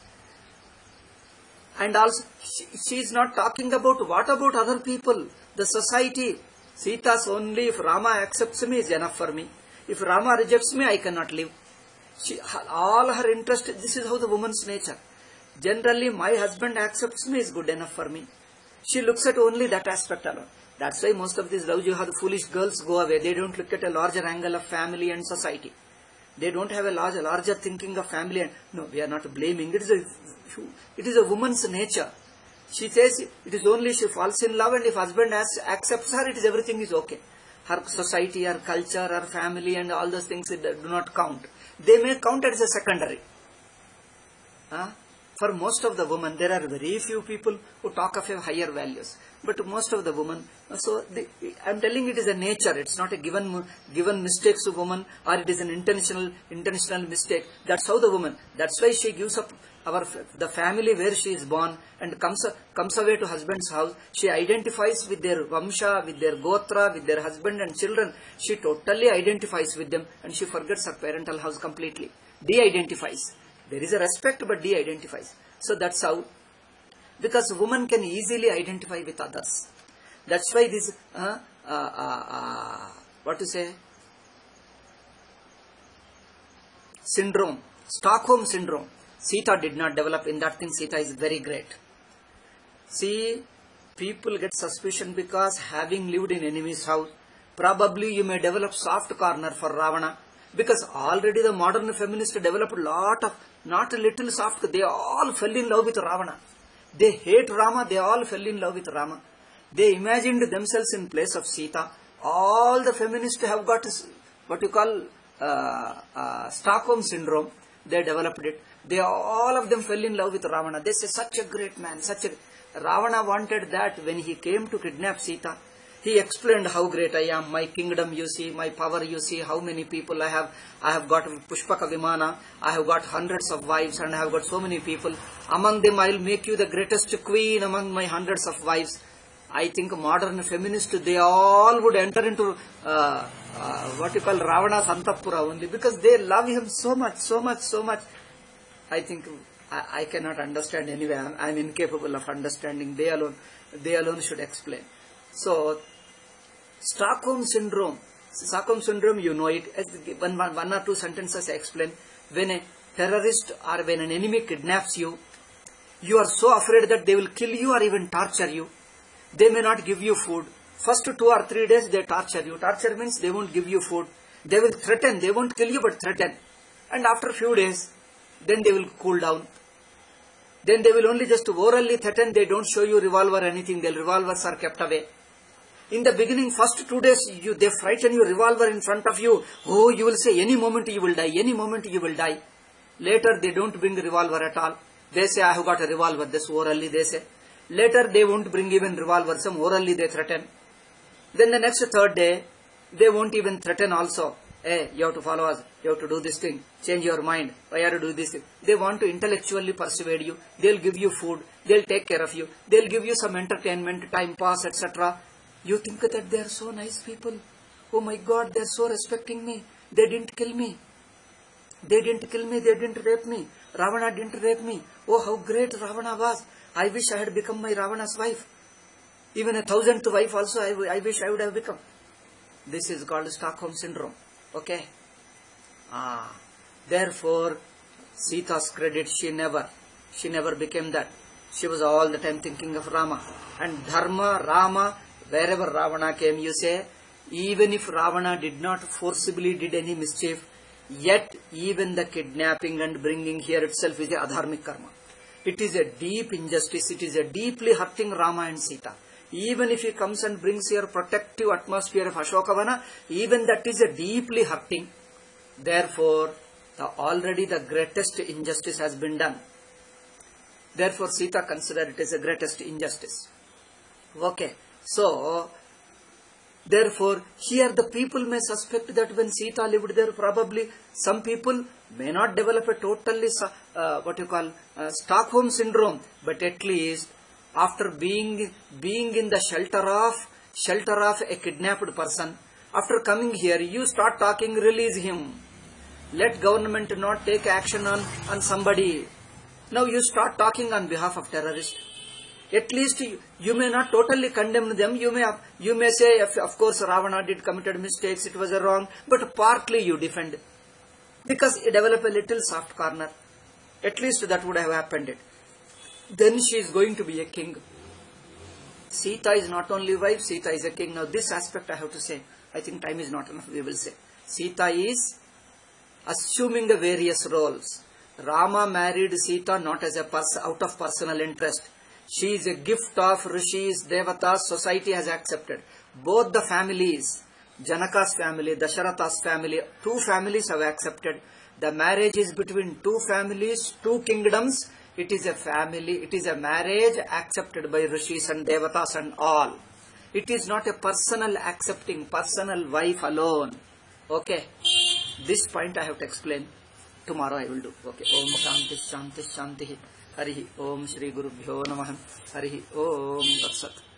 and also she, she is not talking about what about other people, the society. Sita's only, if Rama accepts me, is enough for me. If Rama rejects me, I cannot live. She, all her interest, this is how the woman's nature. Generally, my husband accepts me is good enough for me. She looks at only that aspect alone. That's why most of these love jihad foolish girls go away. They don't look at a larger angle of family and society. They don't have a large, larger thinking of family. And no, we are not blaming. It is a, it is a woman's nature. She says it is only she falls in love, and if husband has, accepts her, it is everything is okay. Her society, her culture, her family, and all those things do not count. They may count as a secondary. Huh? For most of the women, there are very few people who talk of higher values. But most of the women, so I am telling it is a nature. It's not a given given mistakes of woman, or it is an intentional intentional mistake. That's how the woman. That's why she gives up our the family where she is born and comes comes away to husband's house. She identifies with their vamsha, with their gotra, with their husband and children. She totally identifies with them, and she forgets her parental house completely. De-identifies. There is a respect, but de-identifies. So that's how, because woman can easily identify with others. That's why this, uh, uh, uh, uh, what to say, syndrome, Stockholm syndrome. Sita did not develop in that thing. Sita is very great. See, people get suspicion because having lived in enemy's house, probably you may develop soft corner for Ravana. Because already the modern feminists developed a lot of, not a little soft, they all fell in love with Ravana. They hate Rama, they all fell in love with Rama. They imagined themselves in place of Sita. All the feminists have got what you call uh, uh, Stockholm syndrome. They developed it. They all of them fell in love with Ravana. They say, such a great man, such a... Ravana wanted that when he came to kidnap Sita. He explained how great I am, my kingdom you see, my power you see, how many people I have. I have got Pushpaka Vimana, I have got hundreds of wives, and I have got so many people. Among them I will make you the greatest queen among my hundreds of wives. I think modern feminists, they all would enter into uh, uh, what you call Ravana's Antapura only, because they love him so much, so much, so much. I think I, I cannot understand anyway. I am incapable of understanding. They alone, they alone should explain. So, Stockholm syndrome. Stockholm syndrome, you know it. As one, one or two sentences I explain. When a terrorist or when an enemy kidnaps you, you are so afraid that they will kill you or even torture you. They may not give you food. First two or three days they torture you. Torture means they won't give you food. They will threaten. They won't kill you but threaten. And after a few days, then they will cool down. Then they will only just orally threaten. They don't show you revolver or anything. Their revolvers are kept away. In the beginning, first two days, you, they frighten you, revolver in front of you. Oh, you will say, any moment you will die, any moment you will die. Later, they don't bring revolver at all. They say, I have got a revolver, this orally they say. Later, they won't bring even revolver, some orally they threaten. Then the next third day, they won't even threaten also. Hey, you have to follow us, you have to do this thing, change your mind, why are you doing this thing? They want to intellectually persuade you, they'll give you food, they'll take care of you, they'll give you some entertainment, time pass, et cetera. You think that they are so nice people. Oh my God, they are so respecting me. They didn't kill me. They didn't kill me, they didn't rape me. Ravana didn't rape me. Oh, how great Ravana was. I wish I had become my Ravana's wife. Even a thousandth wife also I, I wish I would have become. This is called Stockholm syndrome. Okay. Ah. Therefore, Sita's credit, she never, she never became that. She was all the time thinking of Rama. And Dharma, Rama, wherever Ravana came, you say, even if Ravana did not forcibly did any mischief, yet even the kidnapping and bringing here itself is a adharmic karma. It is a deep injustice. It is a deeply hurting Rama and Sita. Even if he comes and brings here protective atmosphere of Ashokavana, even that is a deeply hurting. Therefore, the, already the greatest injustice has been done. Therefore, Sita considered it as the greatest injustice. Okay. So, therefore, here the people may suspect that when Sita lived there, probably some people may not develop a totally, uh, what you call, uh, Stockholm syndrome, but at least after being being in the shelter of shelter of a kidnapped person, after coming here, you start talking, release him. Let government not take action on, on somebody. Now you start talking on behalf of terrorists. At least you, you may not totally condemn them. You may you may say, of, of course, Ravana did committed mistakes, it was a wrong, but partly you defend. Because you develop a little soft corner. At least that would have happened. Then she is going to be a king. Sita is not only wife, Sita is a king. Now this aspect I have to say. I think time is not enough, we will say. Sita is assuming the various roles. Rama married Sita not as a pers- out of personal interest. She is a gift of rishis, devatas, society has accepted. Both the families, Janaka's family, Dasharatha's family, two families have accepted. The marriage is between two families, two kingdoms. It is a family, it is a marriage accepted by rishis and devatas and all. It is not a personal accepting, personal wife alone. Okay. This point I have to explain. Tomorrow I will do. Okay. Om Shanti Shanti Shanti. Harihi Om Shri Gurubhyo Namaha. Harihi Om Tat Sat.